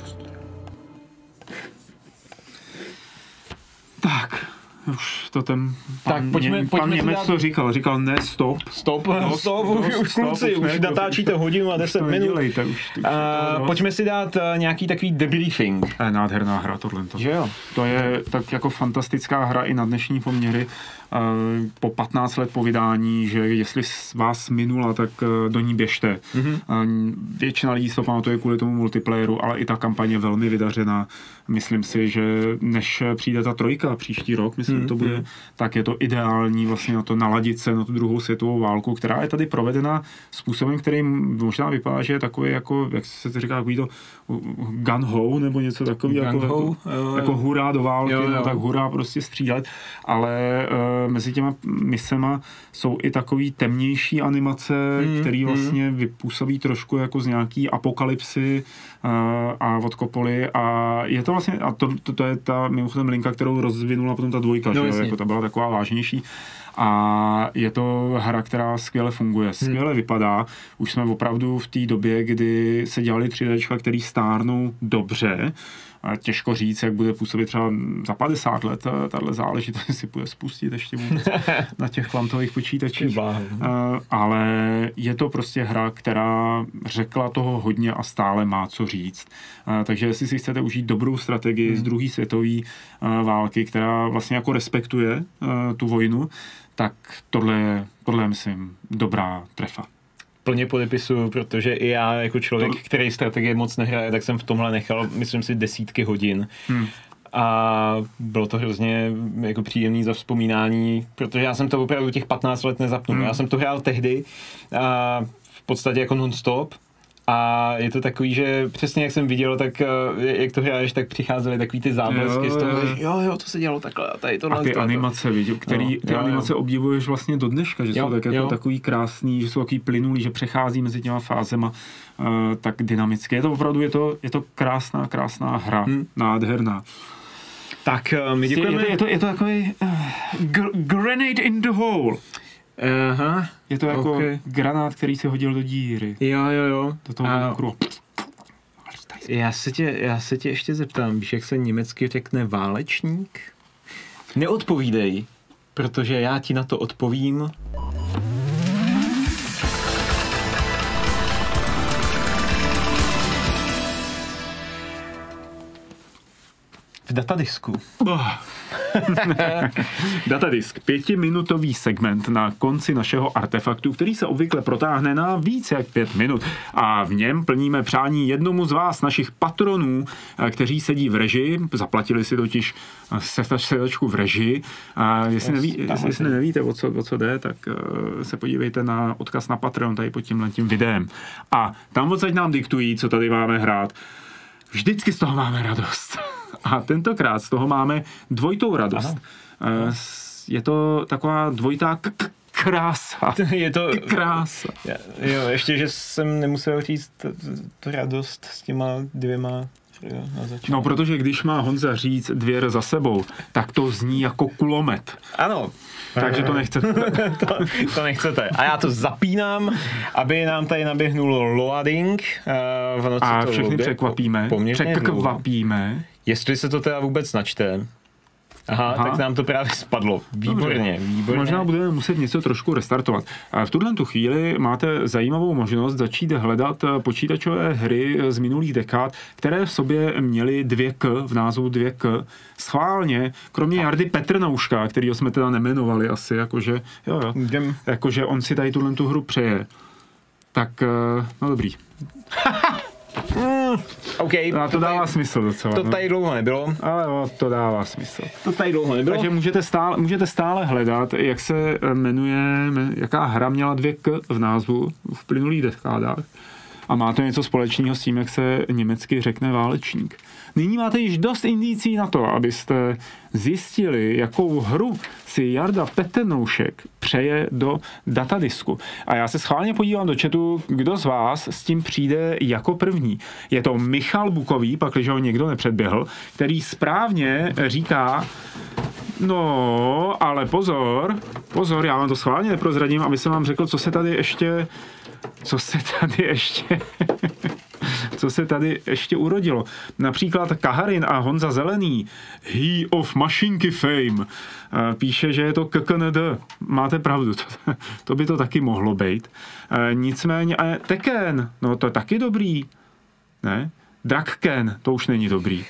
[SPEAKER 2] Tak, už to ten
[SPEAKER 3] Tak, pojďme
[SPEAKER 2] pan
[SPEAKER 3] si
[SPEAKER 2] Němec
[SPEAKER 3] dát-
[SPEAKER 2] to říkal, ne, stop.
[SPEAKER 3] Stop, už
[SPEAKER 2] stop,
[SPEAKER 3] kluci, už
[SPEAKER 2] ne,
[SPEAKER 3] natáčíte hodinu a 10
[SPEAKER 2] to
[SPEAKER 3] minut.
[SPEAKER 2] nedělejte, už
[SPEAKER 3] Pojďme si dát nějaký takový debriefing.
[SPEAKER 2] Nádherná hra tohle.
[SPEAKER 3] Že jo?
[SPEAKER 2] To je tak jako fantastická hra i na dnešní poměry. Po 15 let po vydání, že jestli vás minula, tak do ní běžte. Většina lidí se to pamatuje kvůli tomu multiplayeru, ale i ta kampaně je velmi vydařená. Myslím si, že než přijde ta 3 příští rok, myslím, to bude, tak je to ideální vlastně na to naladit se na tu druhou světovou válku, která je tady provedena způsobem, který možná vypadá, že je takový jako, jak se to říká, takový to gun-ho nebo něco takového, jako hurá do války,
[SPEAKER 3] jo.
[SPEAKER 2] No, tak hurá prostě střílet, ale mezi těma misema jsou i takový temnější animace, který vlastně vypůsobí trošku jako z nějaký apokalypsy a od Coppoly, a je to vlastně, a to je ta mimochodem linka, kterou rozvinula potom ta 2, že jo, jako ta byla taková vážnější. A je to hra, která skvěle funguje, skvěle vypadá. Už jsme opravdu v té době, kdy se dělali 3Dčka, který stárnou dobře. Těžko říct, jak bude působit třeba za 50 let tahle záležitost, si bude spustit ještě vůbec na těch kvantových počítačích. Ale je to prostě hra, která řekla toho hodně a stále má co říct. Takže jestli si chcete užít dobrou strategii z druhé světové války, která vlastně jako respektuje tu vojnu, tak tohle je, myslím, dobrá trefa.
[SPEAKER 3] Plně podepisuju, protože i já jako člověk, který strategie moc nehraje, tak jsem v tomhle nechal, myslím si, desítky hodin. a bylo to hrozně jako příjemný zavzpomínání, protože já jsem to opravdu těch 15 let nezapnul. Já jsem to hrál tehdy a v podstatě jako non-stop. A je to takový, že přesně jak jsem viděl, tak jak to hraješ, tak přicházely takový ty záblesky z toho, že jo, to se dělalo takhle a tady tohle.
[SPEAKER 2] A ty animace, ty animace obdivuješ vlastně do dneška, že jsou tak jako takový krásný, že jsou takový plynulý, že přechází mezi těma fázema tak dynamicky. Je to opravdu, je to krásná hra, nádherná.
[SPEAKER 3] Tak my děkujeme.
[SPEAKER 2] Je to takový grenade in the hole.
[SPEAKER 3] Aha.
[SPEAKER 2] Je to jako granát, který se hodil do díry.
[SPEAKER 3] Jo.
[SPEAKER 2] Do toho kruhu.
[SPEAKER 3] Já se tě ještě zeptám, víš, jak se německy řekne válečník? Neodpovídej, protože já ti na to odpovím. V datadisku.
[SPEAKER 2] Datadisk. 5minutový segment na konci našeho artefaktu, který se obvykle protáhne na více jak 5 minut. A v něm plníme přání jednomu z vás, našich patronů, kteří sedí v režii. Zaplatili si totiž sedačku v režii. A jestli nevíte, o co jde, tak se podívejte na odkaz na Patreon tady pod tímhletím videem. A tam odsaď nám diktují, co tady máme hrát. Vždycky z toho máme radost. A tentokrát z toho máme dvojitou radost. Je to taková dvojitá krása.
[SPEAKER 3] Je to
[SPEAKER 2] krása.
[SPEAKER 3] Jo, ještě, že jsem nemusel říct to radost s těma dvěma na začátku.
[SPEAKER 2] No, protože když má Honza říct 2 za sebou, tak to zní jako kulomet.
[SPEAKER 3] Ano.
[SPEAKER 2] Takže to nechcete.
[SPEAKER 3] to nechcete. A já to zapínám, aby nám tady naběhnul loading.
[SPEAKER 2] A všechny překvapíme. Překvapíme.
[SPEAKER 3] Jestli se to teda vůbec načte. Aha, tak nám to právě spadlo. Výborně.
[SPEAKER 2] Možná budeme muset něco trošku restartovat. V tuhle chvíli máte zajímavou možnost začít hledat počítačové hry z minulých dekád, které v sobě měly 2K, v názvu 2K. Schválně, kromě Jardy Petrnouška, kterýho jsme teda nemenovali asi, jakože on si tady tu hru přeje. Tak, no dobrý.
[SPEAKER 3] Okay,
[SPEAKER 2] to dává smysl docela.
[SPEAKER 3] To tady dlouho nebylo.
[SPEAKER 2] Ale jo, to dává smysl.
[SPEAKER 3] To tady dlouho nebylo.
[SPEAKER 2] Takže můžete stále hledat, jak se jmenuje, jaká hra měla 2K v názvu v plynulých dekádách. A má to něco společného s tím, jak se německy řekne válečník. Nyní máte již dost indicí na to, abyste zjistili, jakou hru si Jarda Peternoušek přeje do datadisku. A já se schválně podívám do chatu, kdo z vás s tím přijde jako první. Je to Michal Bukový, pakliže ho někdo nepředběhl, který správně říká: no, ale pozor, já vám to schválně neprozradím, aby jsem vám řekl, co se tady ještě urodilo. Například Kaharin a Honza Zelený, He of Mašinky Fame, píše, že je to KKND. Máte pravdu, to by to taky mohlo být. Nicméně, Tekken, no to je taky dobrý. Ne? Drakken, to už není dobrý.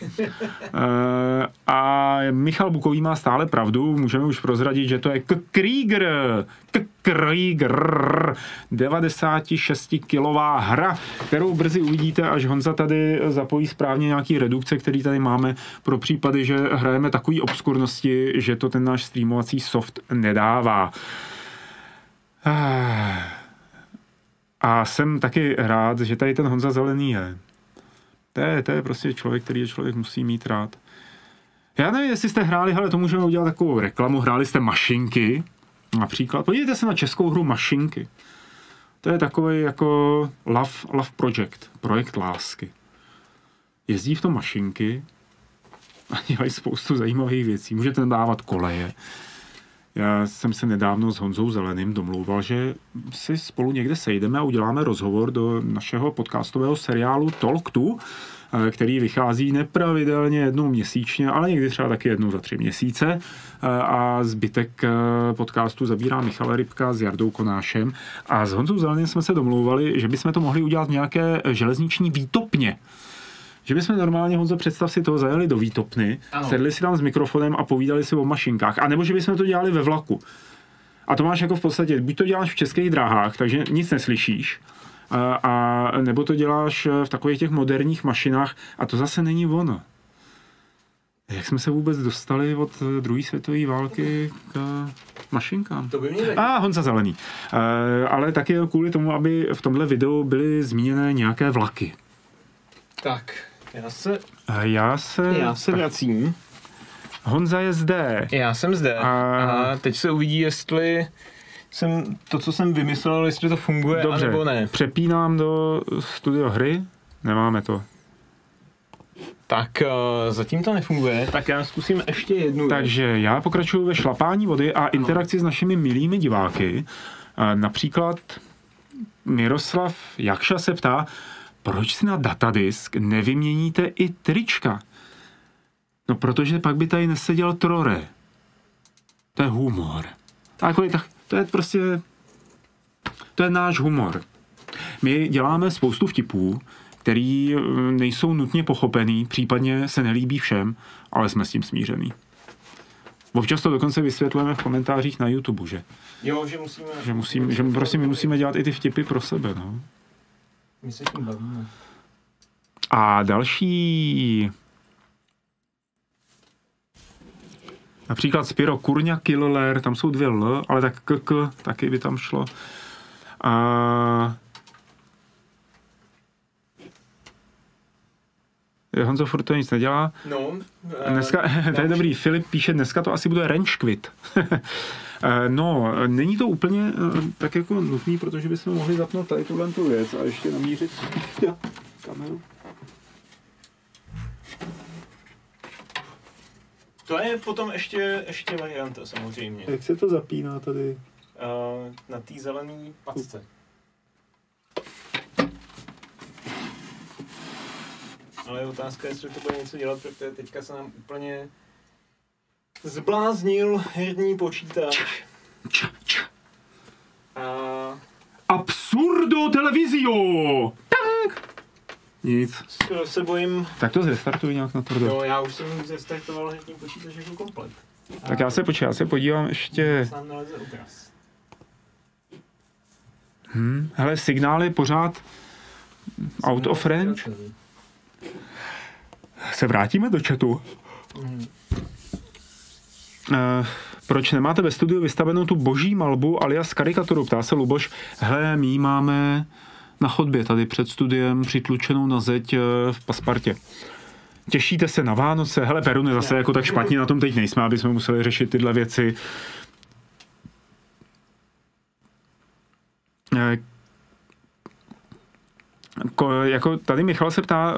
[SPEAKER 2] A Michal Bukový má stále pravdu, můžeme už prozradit, že to je Krieger, 96-kilová hra, kterou brzy uvidíte, až Honza tady zapojí správně nějaký redukce, který tady máme pro případy, že hrajeme takový obskurnosti, že to ten náš streamovací soft nedává. A jsem taky rád, že tady ten Honza Zelený je. To je prostě člověk, který člověk musí mít rád. Já nevím, jestli jste hráli, hele, to můžeme udělat takovou reklamu, hráli jste Mašinky, například. Podívejte se na českou hru Mašinky. To je takový jako love project, projekt lásky. Jezdí v tom mašinky a dělají spoustu zajímavých věcí. Můžete dávat koleje. Já jsem se nedávno s Honzou Zeleným domlouval, že si spolu někde sejdeme a uděláme rozhovor do našeho podcastového seriálu Talk To, který vychází nepravidelně jednou měsíčně, ale někdy třeba taky jednou za 3 měsíce. A zbytek podcastu zabírá Michal Rybka s Jardou Konášem. A s Honzou Zeleným jsme se domlouvali, že bychom to mohli udělat v nějaké železniční výtopně. Že bychom normálně, Honzo, představ si to, zajeli do výtopny, sedli si tam s mikrofonem a povídali si o mašinkách. A nebo že bychom to dělali ve vlaku. A to máš jako v podstatě, buď to děláš v Českých dráhách, takže nic neslyšíš, a nebo to děláš v takových těch moderních mašinách a to zase není ono. Jak jsme se vůbec dostali od druhé světové války k mašinkám?
[SPEAKER 3] To by mě
[SPEAKER 2] Honza Zelený. Ale taky kvůli tomu, aby v tomhle videu byly zmíněné nějaké vlaky.
[SPEAKER 3] Tak,
[SPEAKER 2] Já se
[SPEAKER 3] vracím.
[SPEAKER 2] Honza je zde.
[SPEAKER 3] Já jsem zde a teď se uvidí, jestli jsem to, co jsem vymyslel, jestli to funguje,
[SPEAKER 2] Dobře,
[SPEAKER 3] anebo ne.
[SPEAKER 2] přepínám do studio hry. Nemáme to.
[SPEAKER 3] Tak zatím to nefunguje, tak já zkusím ještě jednu.
[SPEAKER 2] Takže já pokračuju ve šlapání vody a interakci s našimi milými diváky. Například Miroslav Jakša se ptá, proč si na datadisk nevyměníte i trička? No, protože pak by tady neseděl Trore. To je humor. Tak, to je prostě... To je náš humor. My děláme spoustu vtipů, který nejsou nutně pochopený, případně se nelíbí všem, ale jsme s tím smířený. Občas to dokonce vysvětlujeme v komentářích na YouTube, že?
[SPEAKER 3] Jo, že
[SPEAKER 2] prostě my musíme dělat i ty vtipy pro sebe, no.
[SPEAKER 3] My se tím bavíme.
[SPEAKER 2] A další... Například Spiro Kurňa Killer, tam jsou 2 L, ale tak KK taky by tam šlo. A... Honzo furt to nic nedělá.
[SPEAKER 3] No.
[SPEAKER 2] Dneska, to je dobrý, Filip píše, dneska to asi bude range quit. No, není to úplně tak jako nutný, protože bychom mohli zapnout tady tu věc a ještě namířit kameru.
[SPEAKER 3] To je potom ještě varianta, samozřejmě.
[SPEAKER 2] Jak se to zapíná tady?
[SPEAKER 3] Na té zelené pacce. Ale je otázka, jestli to bude něco dělat, protože teďka se nám úplně zbláznil herní počítač.
[SPEAKER 2] Absurdo televizio! Tak. Nic.
[SPEAKER 3] Skoro se bojím.
[SPEAKER 2] Tak to zrestartuj nějak na tvrdo.
[SPEAKER 3] Jo, já už jsem zrestartoval herní počítač jako komplet.
[SPEAKER 2] Tak já se podívám ještě.
[SPEAKER 3] Sám naleze obraz.
[SPEAKER 2] Hele, signál je pořád out of range. Se vrátíme do chatu. Proč nemáte ve studiu vystavenou tu boží malbu alias karikaturu? Ptá se Luboš. Hele, my máme na chodbě tady před studiem přitlučenou na zeď v Paspartě. Těšíte se na Vánoce? Hele, Perune, zase jako tak špatně na tom teď nejsme, aby jsme museli řešit tyhle věci. Jako tady Michal se ptá,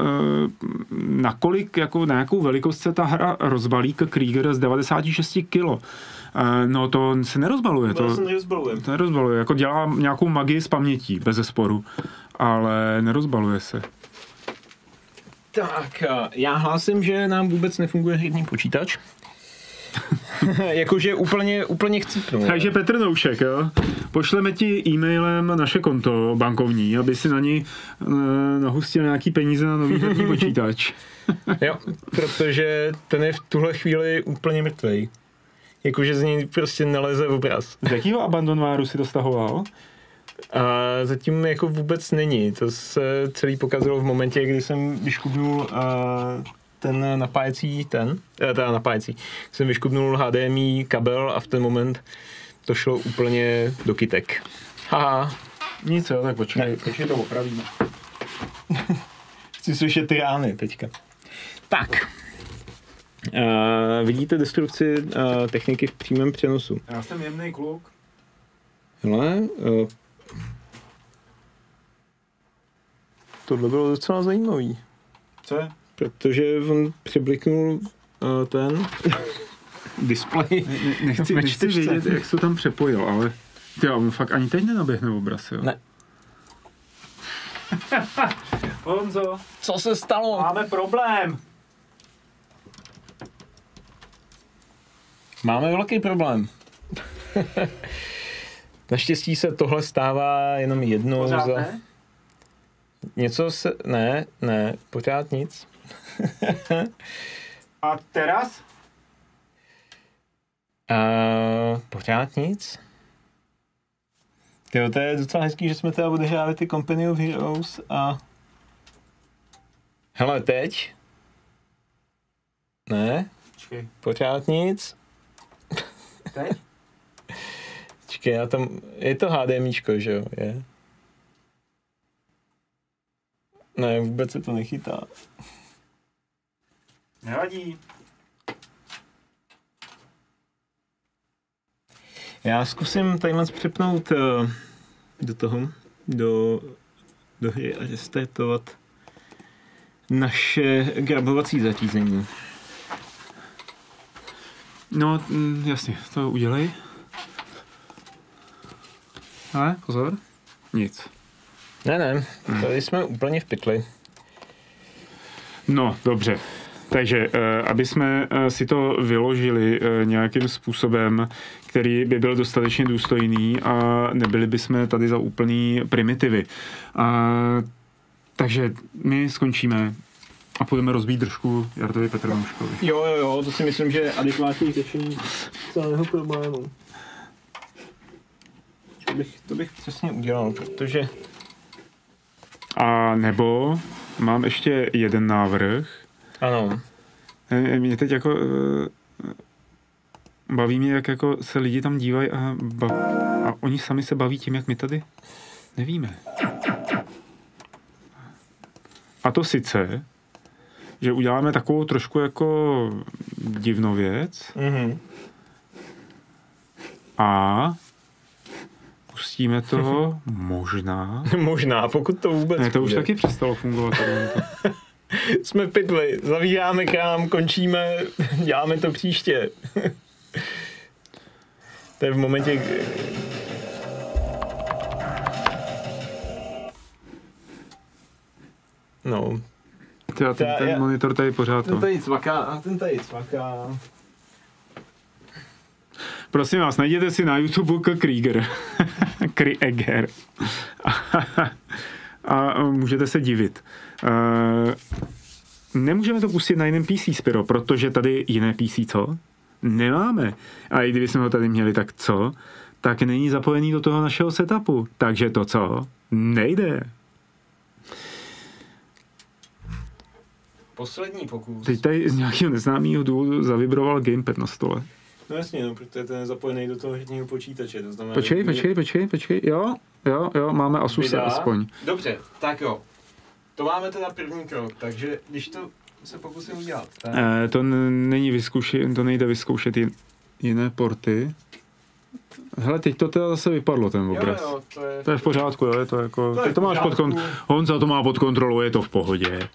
[SPEAKER 2] na jakou velikost se ta hra rozbalí k Krieger z 96 kg. No to se nerozbaluje. To nerozbaluje. Jako dělá nějakou magii z pamětí, bezesporu. Ale nerozbaluje se.
[SPEAKER 3] Tak, já hlásím, že nám vůbec nefunguje herní počítač. Jakože úplně chcípnu.
[SPEAKER 2] Takže Petr Noušek, jo? Pošleme ti e-mailem naše konto bankovní, aby si na ní nahustil nějaký peníze na nový herní počítač.
[SPEAKER 3] Jo, protože ten je v tuhle chvíli úplně mrtvej. Jakože z něj prostě neleze obraz.
[SPEAKER 2] Z jakého abandonváru si to stahoval?
[SPEAKER 3] A zatím jako vůbec není. To se celý pokazilo v momentě, kdy jsem vyškubnul ten napájecí, jsem vyškubnul HDMI kabel a v ten moment to šlo úplně do kytek. Haha.
[SPEAKER 2] Nic, jo, tak počkej to opravíme.
[SPEAKER 3] Chci slyšet ty rány teďka. Tak. Vidíte destrukci techniky v přímém přenosu.
[SPEAKER 2] Já jsem jemnej kluk.
[SPEAKER 3] Hele, tohle bylo docela zajímavý.
[SPEAKER 2] Co je?
[SPEAKER 3] Protože on přebliknul ten displej.
[SPEAKER 2] Nechci vědět, jak se to tam přepojil, ale on fakt ani teď nenaběhne obraz, jo?
[SPEAKER 3] Ne.
[SPEAKER 2] Honzo,
[SPEAKER 3] co se stalo?
[SPEAKER 2] máme problém.
[SPEAKER 3] Máme velký problém. Naštěstí se tohle stává jenom jednou
[SPEAKER 2] Pořád ne?
[SPEAKER 3] Něco se... Ne, pořád nic.
[SPEAKER 2] A teraz?
[SPEAKER 3] Pořád nic. Tyjo, to je docela hezký, že jsme teda odehráli ty Company of Heroes a... Hele, teď? Ne, Pořád nic. Počkej, já tam, je to HDMIčko, že jo, je? Ne, vůbec se to nechytá.
[SPEAKER 2] Nevadí.
[SPEAKER 3] Já zkusím tadyhle přepnout do toho, do hry a restartovat naše grabovací zařízení.
[SPEAKER 2] No, jasně, to udělej. Ale, pozor. Nic.
[SPEAKER 3] Ne, tady jsme úplně v pytli.
[SPEAKER 2] No, dobře. Takže, aby jsme si to vyložili nějakým způsobem, který by byl dostatečně důstojný a nebyli bychom tady za úplný primitivy. Takže my skončíme a půjdeme rozbít držku Jardovi Petrvanškovi.
[SPEAKER 3] Jo, to si myslím, že je adekvátní řešení celého problému. To bych přesně udělal, protože...
[SPEAKER 2] A nebo mám ještě jeden návrh.
[SPEAKER 3] Ano.
[SPEAKER 2] Mě teď jako... Baví mě, jak jako se lidi tam dívají a oni sami se baví tím, jak my tady nevíme. A to sice, že uděláme takovou trošku jako divnou věc a pustíme to možná.
[SPEAKER 3] Možná, pokud to vůbec
[SPEAKER 2] Ne, to už
[SPEAKER 3] bude.
[SPEAKER 2] taky přestalo fungovat.
[SPEAKER 3] Jsme v pytli, zavíráme krám, končíme, děláme to příště. To je v momentě, no.
[SPEAKER 2] Ten monitor tady pořád to.
[SPEAKER 3] Ten tady cvaká a ten tady cvaká.
[SPEAKER 2] Prosím vás, najděte si na YouTube K. Krieger. Krieger. A můžete se divit. Nemůžeme to pustit na jiném PC, Spiro, protože tady jiné PC, co? Nemáme. A i kdybychom ho tady měli, tak co? Tak není zapojený do toho našeho setupu. Takže to co? Nejde.
[SPEAKER 3] Poslední pokus.
[SPEAKER 2] Teď tady z nějakého neznámého důvodu zavibroval gamepad na stole.
[SPEAKER 3] No jasně, no, protože ten je zapojený do toho herního počítače, to znamená...
[SPEAKER 2] Počkej. Jo, máme Asuse aspoň.
[SPEAKER 3] Dobře, tak jo. To máme teda první krok, takže když to se pokusím udělat.
[SPEAKER 2] To není to nejde vyzkoušet jiné porty. Hele, teď to teda zase vypadlo, ten obraz.
[SPEAKER 3] Jo,
[SPEAKER 2] to je v pořádku, jo, je to jako...
[SPEAKER 3] To je
[SPEAKER 2] ty to máš Honza to má pod kontrolou, je to v pohodě.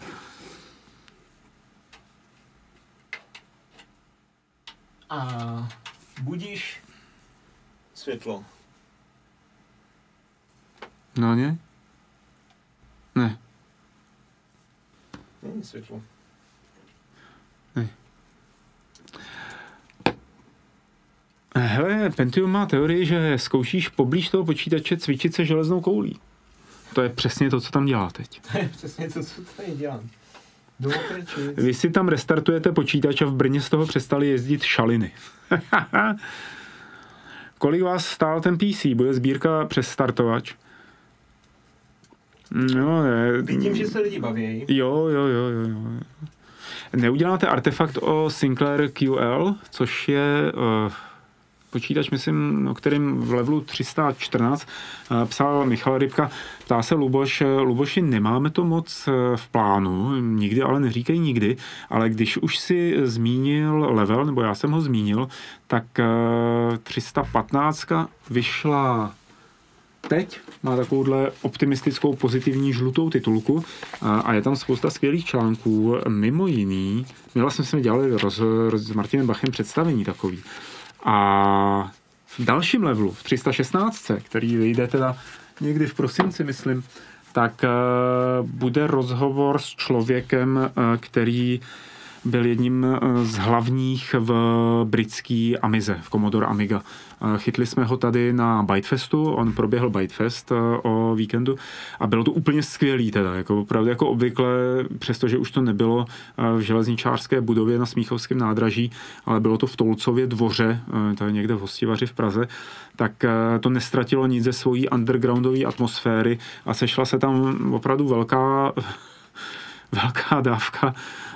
[SPEAKER 3] A budíš světlo.
[SPEAKER 2] No ne? Ne.
[SPEAKER 3] Není světlo.
[SPEAKER 2] Ne. Hele, Pentium má teorii, že zkoušíš poblíž toho počítače cvičit se železnou koulí. To je přesně to, co tam dělá teď.
[SPEAKER 3] To je přesně to, co tady dělám.
[SPEAKER 2] Vy si tam restartujete počítač a v Brně z toho přestali jezdit šaliny. Kolik vás stál ten PC? Bude sbírka přes startovač? No, ne.
[SPEAKER 3] Vidím, že se lidi baví.
[SPEAKER 2] Jo. Neuděláte artefakt o Sinclair QL, což je počítač, myslím, o kterým v levelu 314 psal Michal Rybka. Ptá se Luboš, Luboši, nemáme to moc v plánu, nikdy, ale neříkej nikdy, ale když už si zmínil level, nebo já jsem ho zmínil, tak 315 vyšla teď, má takovouhle optimistickou pozitivní žlutou titulku a je tam spousta skvělých článků, mimo jiný, my vlastně jsme dělali s Martinem Bachem představení takový. A v dalším levelu, v 316, který vyjde teda někdy v prosinci, myslím, tak bude rozhovor s člověkem, který byl jedním z hlavních v britský Amize, v Commodore Amiga. Chytli jsme ho tady na Bytefestu, on proběhl Bytefest o víkendu a bylo to úplně skvělý teda, jako opravdu jako obvykle, přestože už to nebylo v železničářské budově na Smíchovském nádraží, ale bylo to v Tolcově dvoře, tady někde v Hostivaři v Praze, tak to nestratilo nic ze svojí undergroundové atmosféry a sešla se tam opravdu velká dávka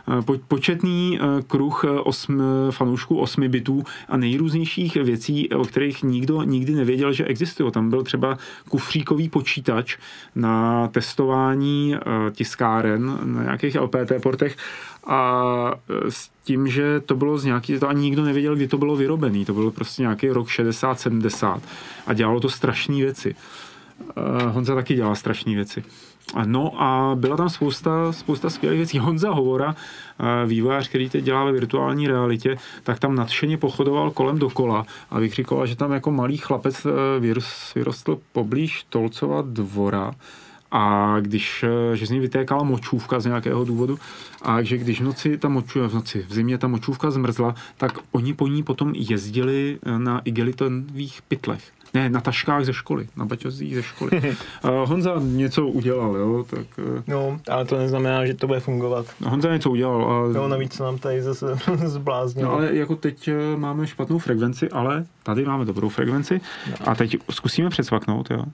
[SPEAKER 2] početný kruh fanoušků 8 bitů a nejrůznějších věcí, o kterých nikdo nikdy nevěděl, že existují. Tam byl třeba kufříkový počítač na testování tiskáren na nějakých LPT portech a s tím, že to bylo z nějaký, to ani nikdo nevěděl, kdy to bylo vyrobený. To bylo prostě nějaký rok 60-70 a dělalo to strašné věci. Honza taky dělá strašné věci. No a byla tam spousta skvělých věcí. Honza Hovora, vývojář, který teď dělá ve virtuální realitě, tak tam nadšeně pochodoval kolem dokola a vykřikoval, že tam jako malý chlapec vyrostl poblíž Tolcova dvora a že z něj vytékala močůvka z nějakého důvodu a že když v zimě ta močůvka zmrzla, tak oni po ní potom jezdili na igelitových pytlech. Ne, na taškách ze školy, na baťozích ze školy. Honza něco udělal, jo, tak...
[SPEAKER 3] No, ale to neznamená, že to bude fungovat.
[SPEAKER 2] Honza něco udělal. A...
[SPEAKER 3] No, navíc se nám tady zase zbláznilo.
[SPEAKER 2] No, ale jako teď máme špatnou frekvenci, ale tady máme dobrou frekvenci. No. A teď zkusíme předsvaknout, jo.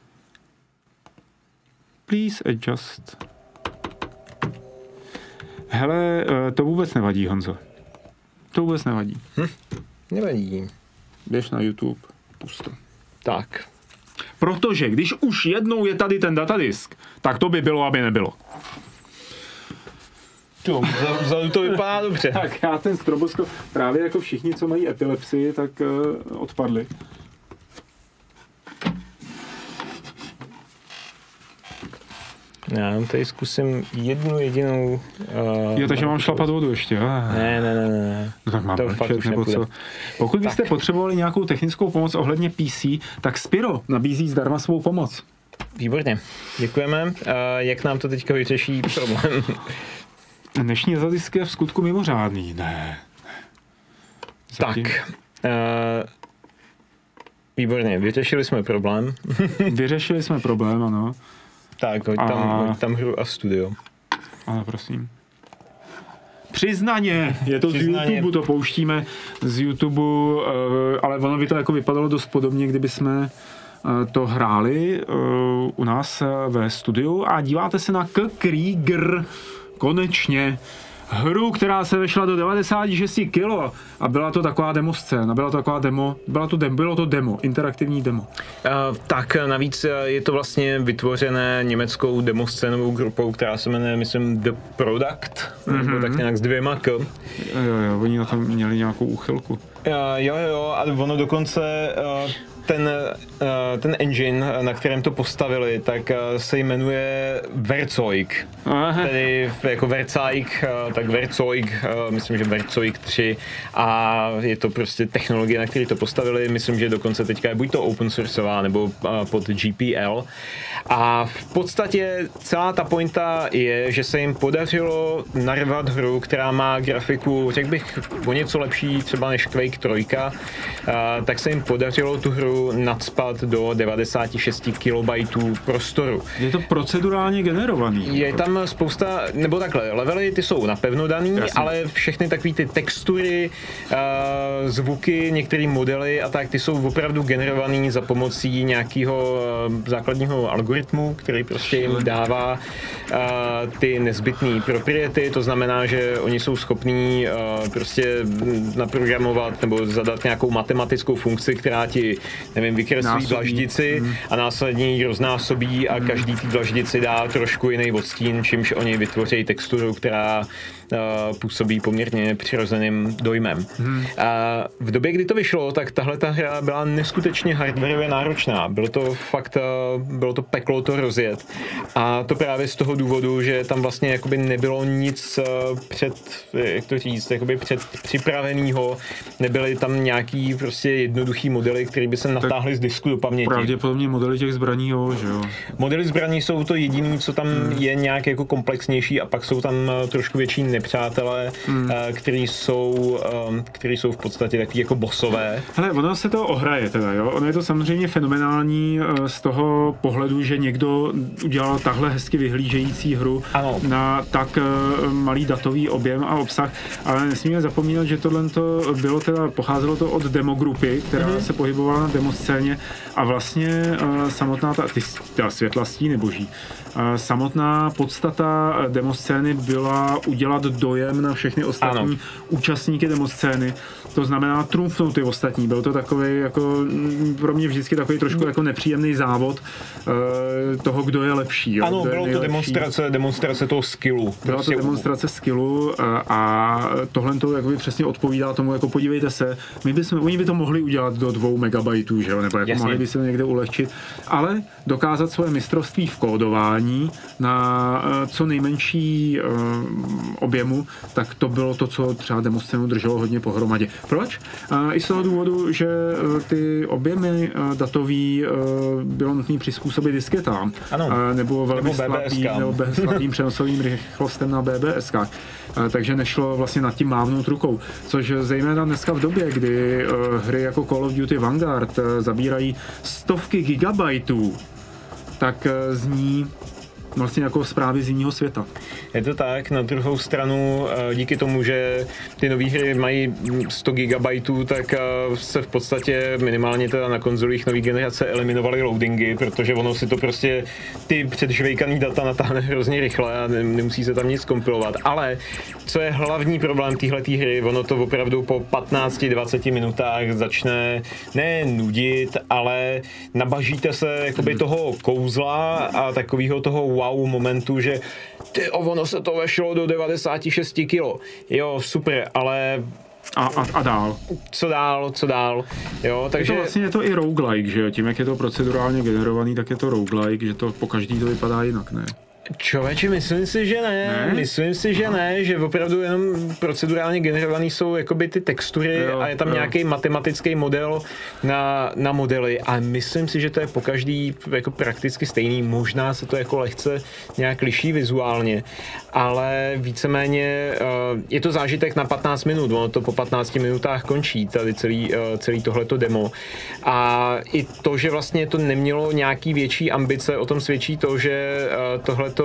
[SPEAKER 2] Please adjust. Hele, to vůbec nevadí, Honzo. To vůbec nevadí.
[SPEAKER 3] Nevadí.
[SPEAKER 2] Běž na YouTube, pusto.
[SPEAKER 3] Tak.
[SPEAKER 2] Protože když už jednou je tady ten datadisk, tak to by bylo, aby nebylo.
[SPEAKER 3] Vzadu to vypadá dobře.
[SPEAKER 2] Tak já ten stroboskop, právě jako všichni, co mají epilepsii, tak odpadli.
[SPEAKER 3] Já tady zkusím jednu jedinou...
[SPEAKER 2] Jo, takže mám šlapat vodu ještě, jo?
[SPEAKER 3] Ne.
[SPEAKER 2] No tak mám
[SPEAKER 3] to fakt už
[SPEAKER 2] nebo co? Pokud byste potřebovali nějakou technickou pomoc ohledně PC, tak Spiro nabízí zdarma svou pomoc.
[SPEAKER 3] Výborně, děkujeme. Jak nám to teďka vyřeší problém?
[SPEAKER 2] Dnešní datadisk je v skutku mimořádný, ne.
[SPEAKER 3] Zatím. Tak. Výborně, vyřešili jsme problém.
[SPEAKER 2] Vyřešili jsme problém, ano.
[SPEAKER 3] Tak, hoď tam hru a studio.
[SPEAKER 2] Ano, prosím. Přiznaně, je to
[SPEAKER 3] Přiznaně.
[SPEAKER 2] Z YouTube, to pouštíme z YouTube, ale ono by to jako vypadalo dost podobně, kdyby jsme to hráli u nás ve studiu a díváte se na Krieger, konečně. Hru, která se vešla do 96 kilo a byla to taková demo scéna, bylo to demo, interaktivní demo.
[SPEAKER 3] Tak navíc je to vlastně vytvořené německou demoscénovou grupou, která se jmenuje, myslím, The Product, nebo tak nějak s 2 K.
[SPEAKER 2] Jo, oni na tom měli nějakou úchylku.
[SPEAKER 3] Jo, a ono dokonce ten engine, na kterém to postavili, tak se jmenuje Werkzeug. Tedy jako Werkzeug, tak Werkzeug, myslím, že Werkzeug 3 a je to prostě technologie, na které to postavili. Myslím, že dokonce teďka je buď to open sourceová nebo pod GPL. A v podstatě celá ta pointa je, že se jim podařilo narvat hru, která má grafiku, řekl bych, o něco lepší třeba než Quake 3, tak se jim podařilo tu hru nacpat do 96 KB prostoru.
[SPEAKER 2] Je to procedurálně generovaný.
[SPEAKER 3] Je tam spousta, nebo takhle, levely ty jsou napevno daný, jasně, ale všechny takové ty textury, zvuky, některé modely a tak, ty jsou opravdu generovaný za pomocí nějakého základního algoritmu, který prostě jim dává ty nezbytné propriety, to znamená, že oni jsou schopní prostě naprogramovat nebo zadat nějakou matematickou funkci, která ti, nevím, vykreslí dlaždici a následně ji roznásobí a každý té dlaždici dá trošku jiný odstín, čímž oni vytvoří texturu, která působí poměrně přirozeným dojmem. V době, kdy to vyšlo, tak tahle ta hra byla neskutečně hardwarově náročná. Bylo to peklo to rozjet. A to právě z toho důvodu, že tam vlastně jakoby nebylo nic připravenýho, nebyly tam nějaký prostě jednoduchý modely, které by se natáhly z disku do paměti.
[SPEAKER 2] Pravděpodobně modely těch zbraní, jo, že jo.
[SPEAKER 3] Modely zbraní jsou to jediné, co tam je nějak jako komplexnější a pak jsou tam trošku větší nepřátelé, kteří jsou v podstatě takový jako bossové.
[SPEAKER 2] Hele, ono se to ohraje teda, jo. Ono je to samozřejmě fenomenální z toho pohledu, že někdo udělal takhle hezky vyhlížející hru na tak malý datový objem a obsah, ale nesmíme zapomínat, že tohle pocházelo to od demogrupy, která se pohybovala na demoscéně a vlastně samotná ta světla stíny boží. Samotná podstata demoscény byla udělat udělat dojem na všechny ostatní účastníky demoscény. To znamená trumfnout ty ostatní. Byl to takový jako pro mě vždycky takový trošku jako nepříjemný závod toho, kdo je lepší. Jo?
[SPEAKER 3] Ano, bylo to demonstrace toho skillu.
[SPEAKER 2] Byla to demonstrace skillu a tohle to jakoby přesně odpovídá tomu, jako podívejte se, oni by to mohli udělat do 2 megabajtů, že jo, nebo jako mohli by se to někde ulehčit, ale dokázat svoje mistrovství v kódování na co nejmenší objemu, tak to bylo to, co třeba demoscénu drželo hodně pohromadě. Proč? I z toho důvodu, že ty objemy datový bylo nutné přizpůsobit disketám, nebo velmi slabým přenosovým rychlostem na BBSkách. Takže nešlo vlastně nad tím mávnout rukou. Což zejména dneska v době, kdy hry jako Call of Duty Vanguard zabírají stovky gigabajtů, tak zní vlastně jako zprávy z jiného světa.
[SPEAKER 3] Je to tak, na druhou stranu díky tomu, že ty nové hry mají 100 GB, tak se v podstatě minimálně teda na konzolích nový generace eliminovaly loadingy, protože ono si to prostě ty předžvejkaný data natáhne hrozně rychle a nemusí se tam nic kompilovat. Ale co je hlavní problém téhletý hry, ono to opravdu po 15-20 minutách začne ne nudit, ale nabažíte se jakoby toho kouzla a takového toho wow momentu, že ono se to vešlo do 96 kg. Jo, super, ale
[SPEAKER 2] a dál.
[SPEAKER 3] Co dál, jo, takže...
[SPEAKER 2] Je to i roguelike, že jo, tím, jak je to procedurálně generovaný, tak je to roguelike, že to po každý to vypadá jinak, ne?
[SPEAKER 3] Člověče, myslím si, že ne, že opravdu jenom procedurálně generovaný jsou jakoby ty textury a je tam nějaký matematický model na modely a myslím si, že to je po každý jako prakticky stejný, možná se to jako lehce nějak liší vizuálně, ale víceméně je to zážitek na 15 minut, ono to po 15 minutách končí, tady celý tohleto demo a i to, že vlastně to nemělo nějaký větší ambice, o tom svědčí to, že tohleto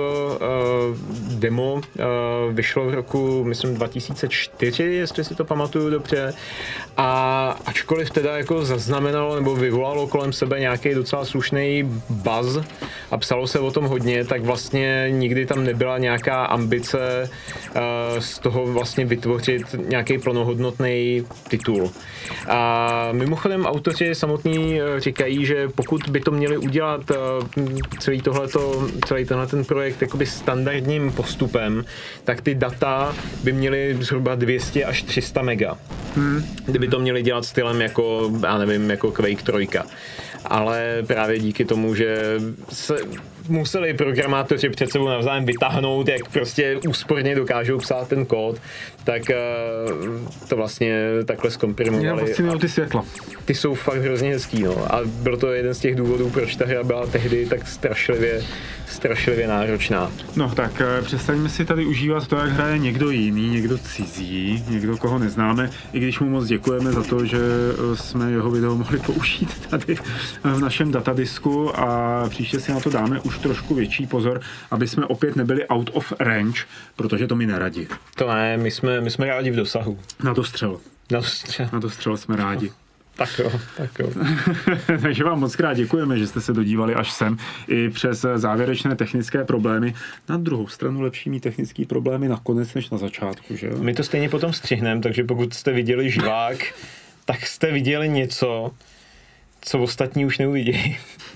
[SPEAKER 3] demo vyšlo v roku, myslím, 2004, jestli si to pamatuju dobře. A ačkoliv teda jako zaznamenalo nebo vyvolalo kolem sebe nějaký docela slušný buzz a psalo se o tom hodně, tak vlastně nikdy tam nebyla nějaká ambice z toho vlastně vytvořit nějaký plnohodnotný titul. A mimochodem autoři samotní říkají, že pokud by to měli udělat celý tenhle ten projekt jakoby standardním postupem, tak ty data by měly zhruba 200 až 300 mega. Kdyby to měli dělat stylem jako, já nevím, jako Quake 3. Ale právě díky tomu, že se museli programátoři před sebou navzájem vytáhnout, jak prostě úsporně dokážou psát ten kód, tak to vlastně takhle zkomprimovali.
[SPEAKER 2] Vlastně ty světla.
[SPEAKER 3] Ty jsou fakt hrozně hezký, no. A byl to jeden z těch důvodů, proč ta hra byla tehdy tak strašlivě náročná.
[SPEAKER 2] No tak přestaňme si tady užívat to, jak hraje někdo jiný, někdo cizí, někdo, koho neznáme, i když mu moc děkujeme za to, že jsme jeho video mohli použít tady v našem datadisku a příště si na to dáme už trošku větší pozor, aby jsme opět nebyli out of range, protože to mi neradí.
[SPEAKER 3] To ne, my jsme rádi v dosahu.
[SPEAKER 2] Na dostřel. Na dostřel jsme rádi.
[SPEAKER 3] Tak jo.
[SPEAKER 2] Takže vám moc krát děkujeme, že jste se dodívali až sem i přes závěrečné technické problémy. Na druhou stranu lepší mít technické problémy nakonec než na začátku, že jo?
[SPEAKER 3] My to stejně potom střihneme, takže pokud jste viděli živák, tak jste viděli něco, co ostatní už neuvidějí.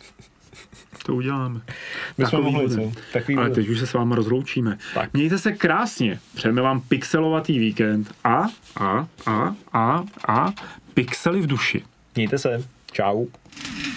[SPEAKER 2] To uděláme.
[SPEAKER 3] Ale
[SPEAKER 2] teď už se s vámi rozloučíme. Tak. Mějte se krásně. Přejeme vám pixelovatý víkend a pixely v duši.
[SPEAKER 3] Mějte se. Čau.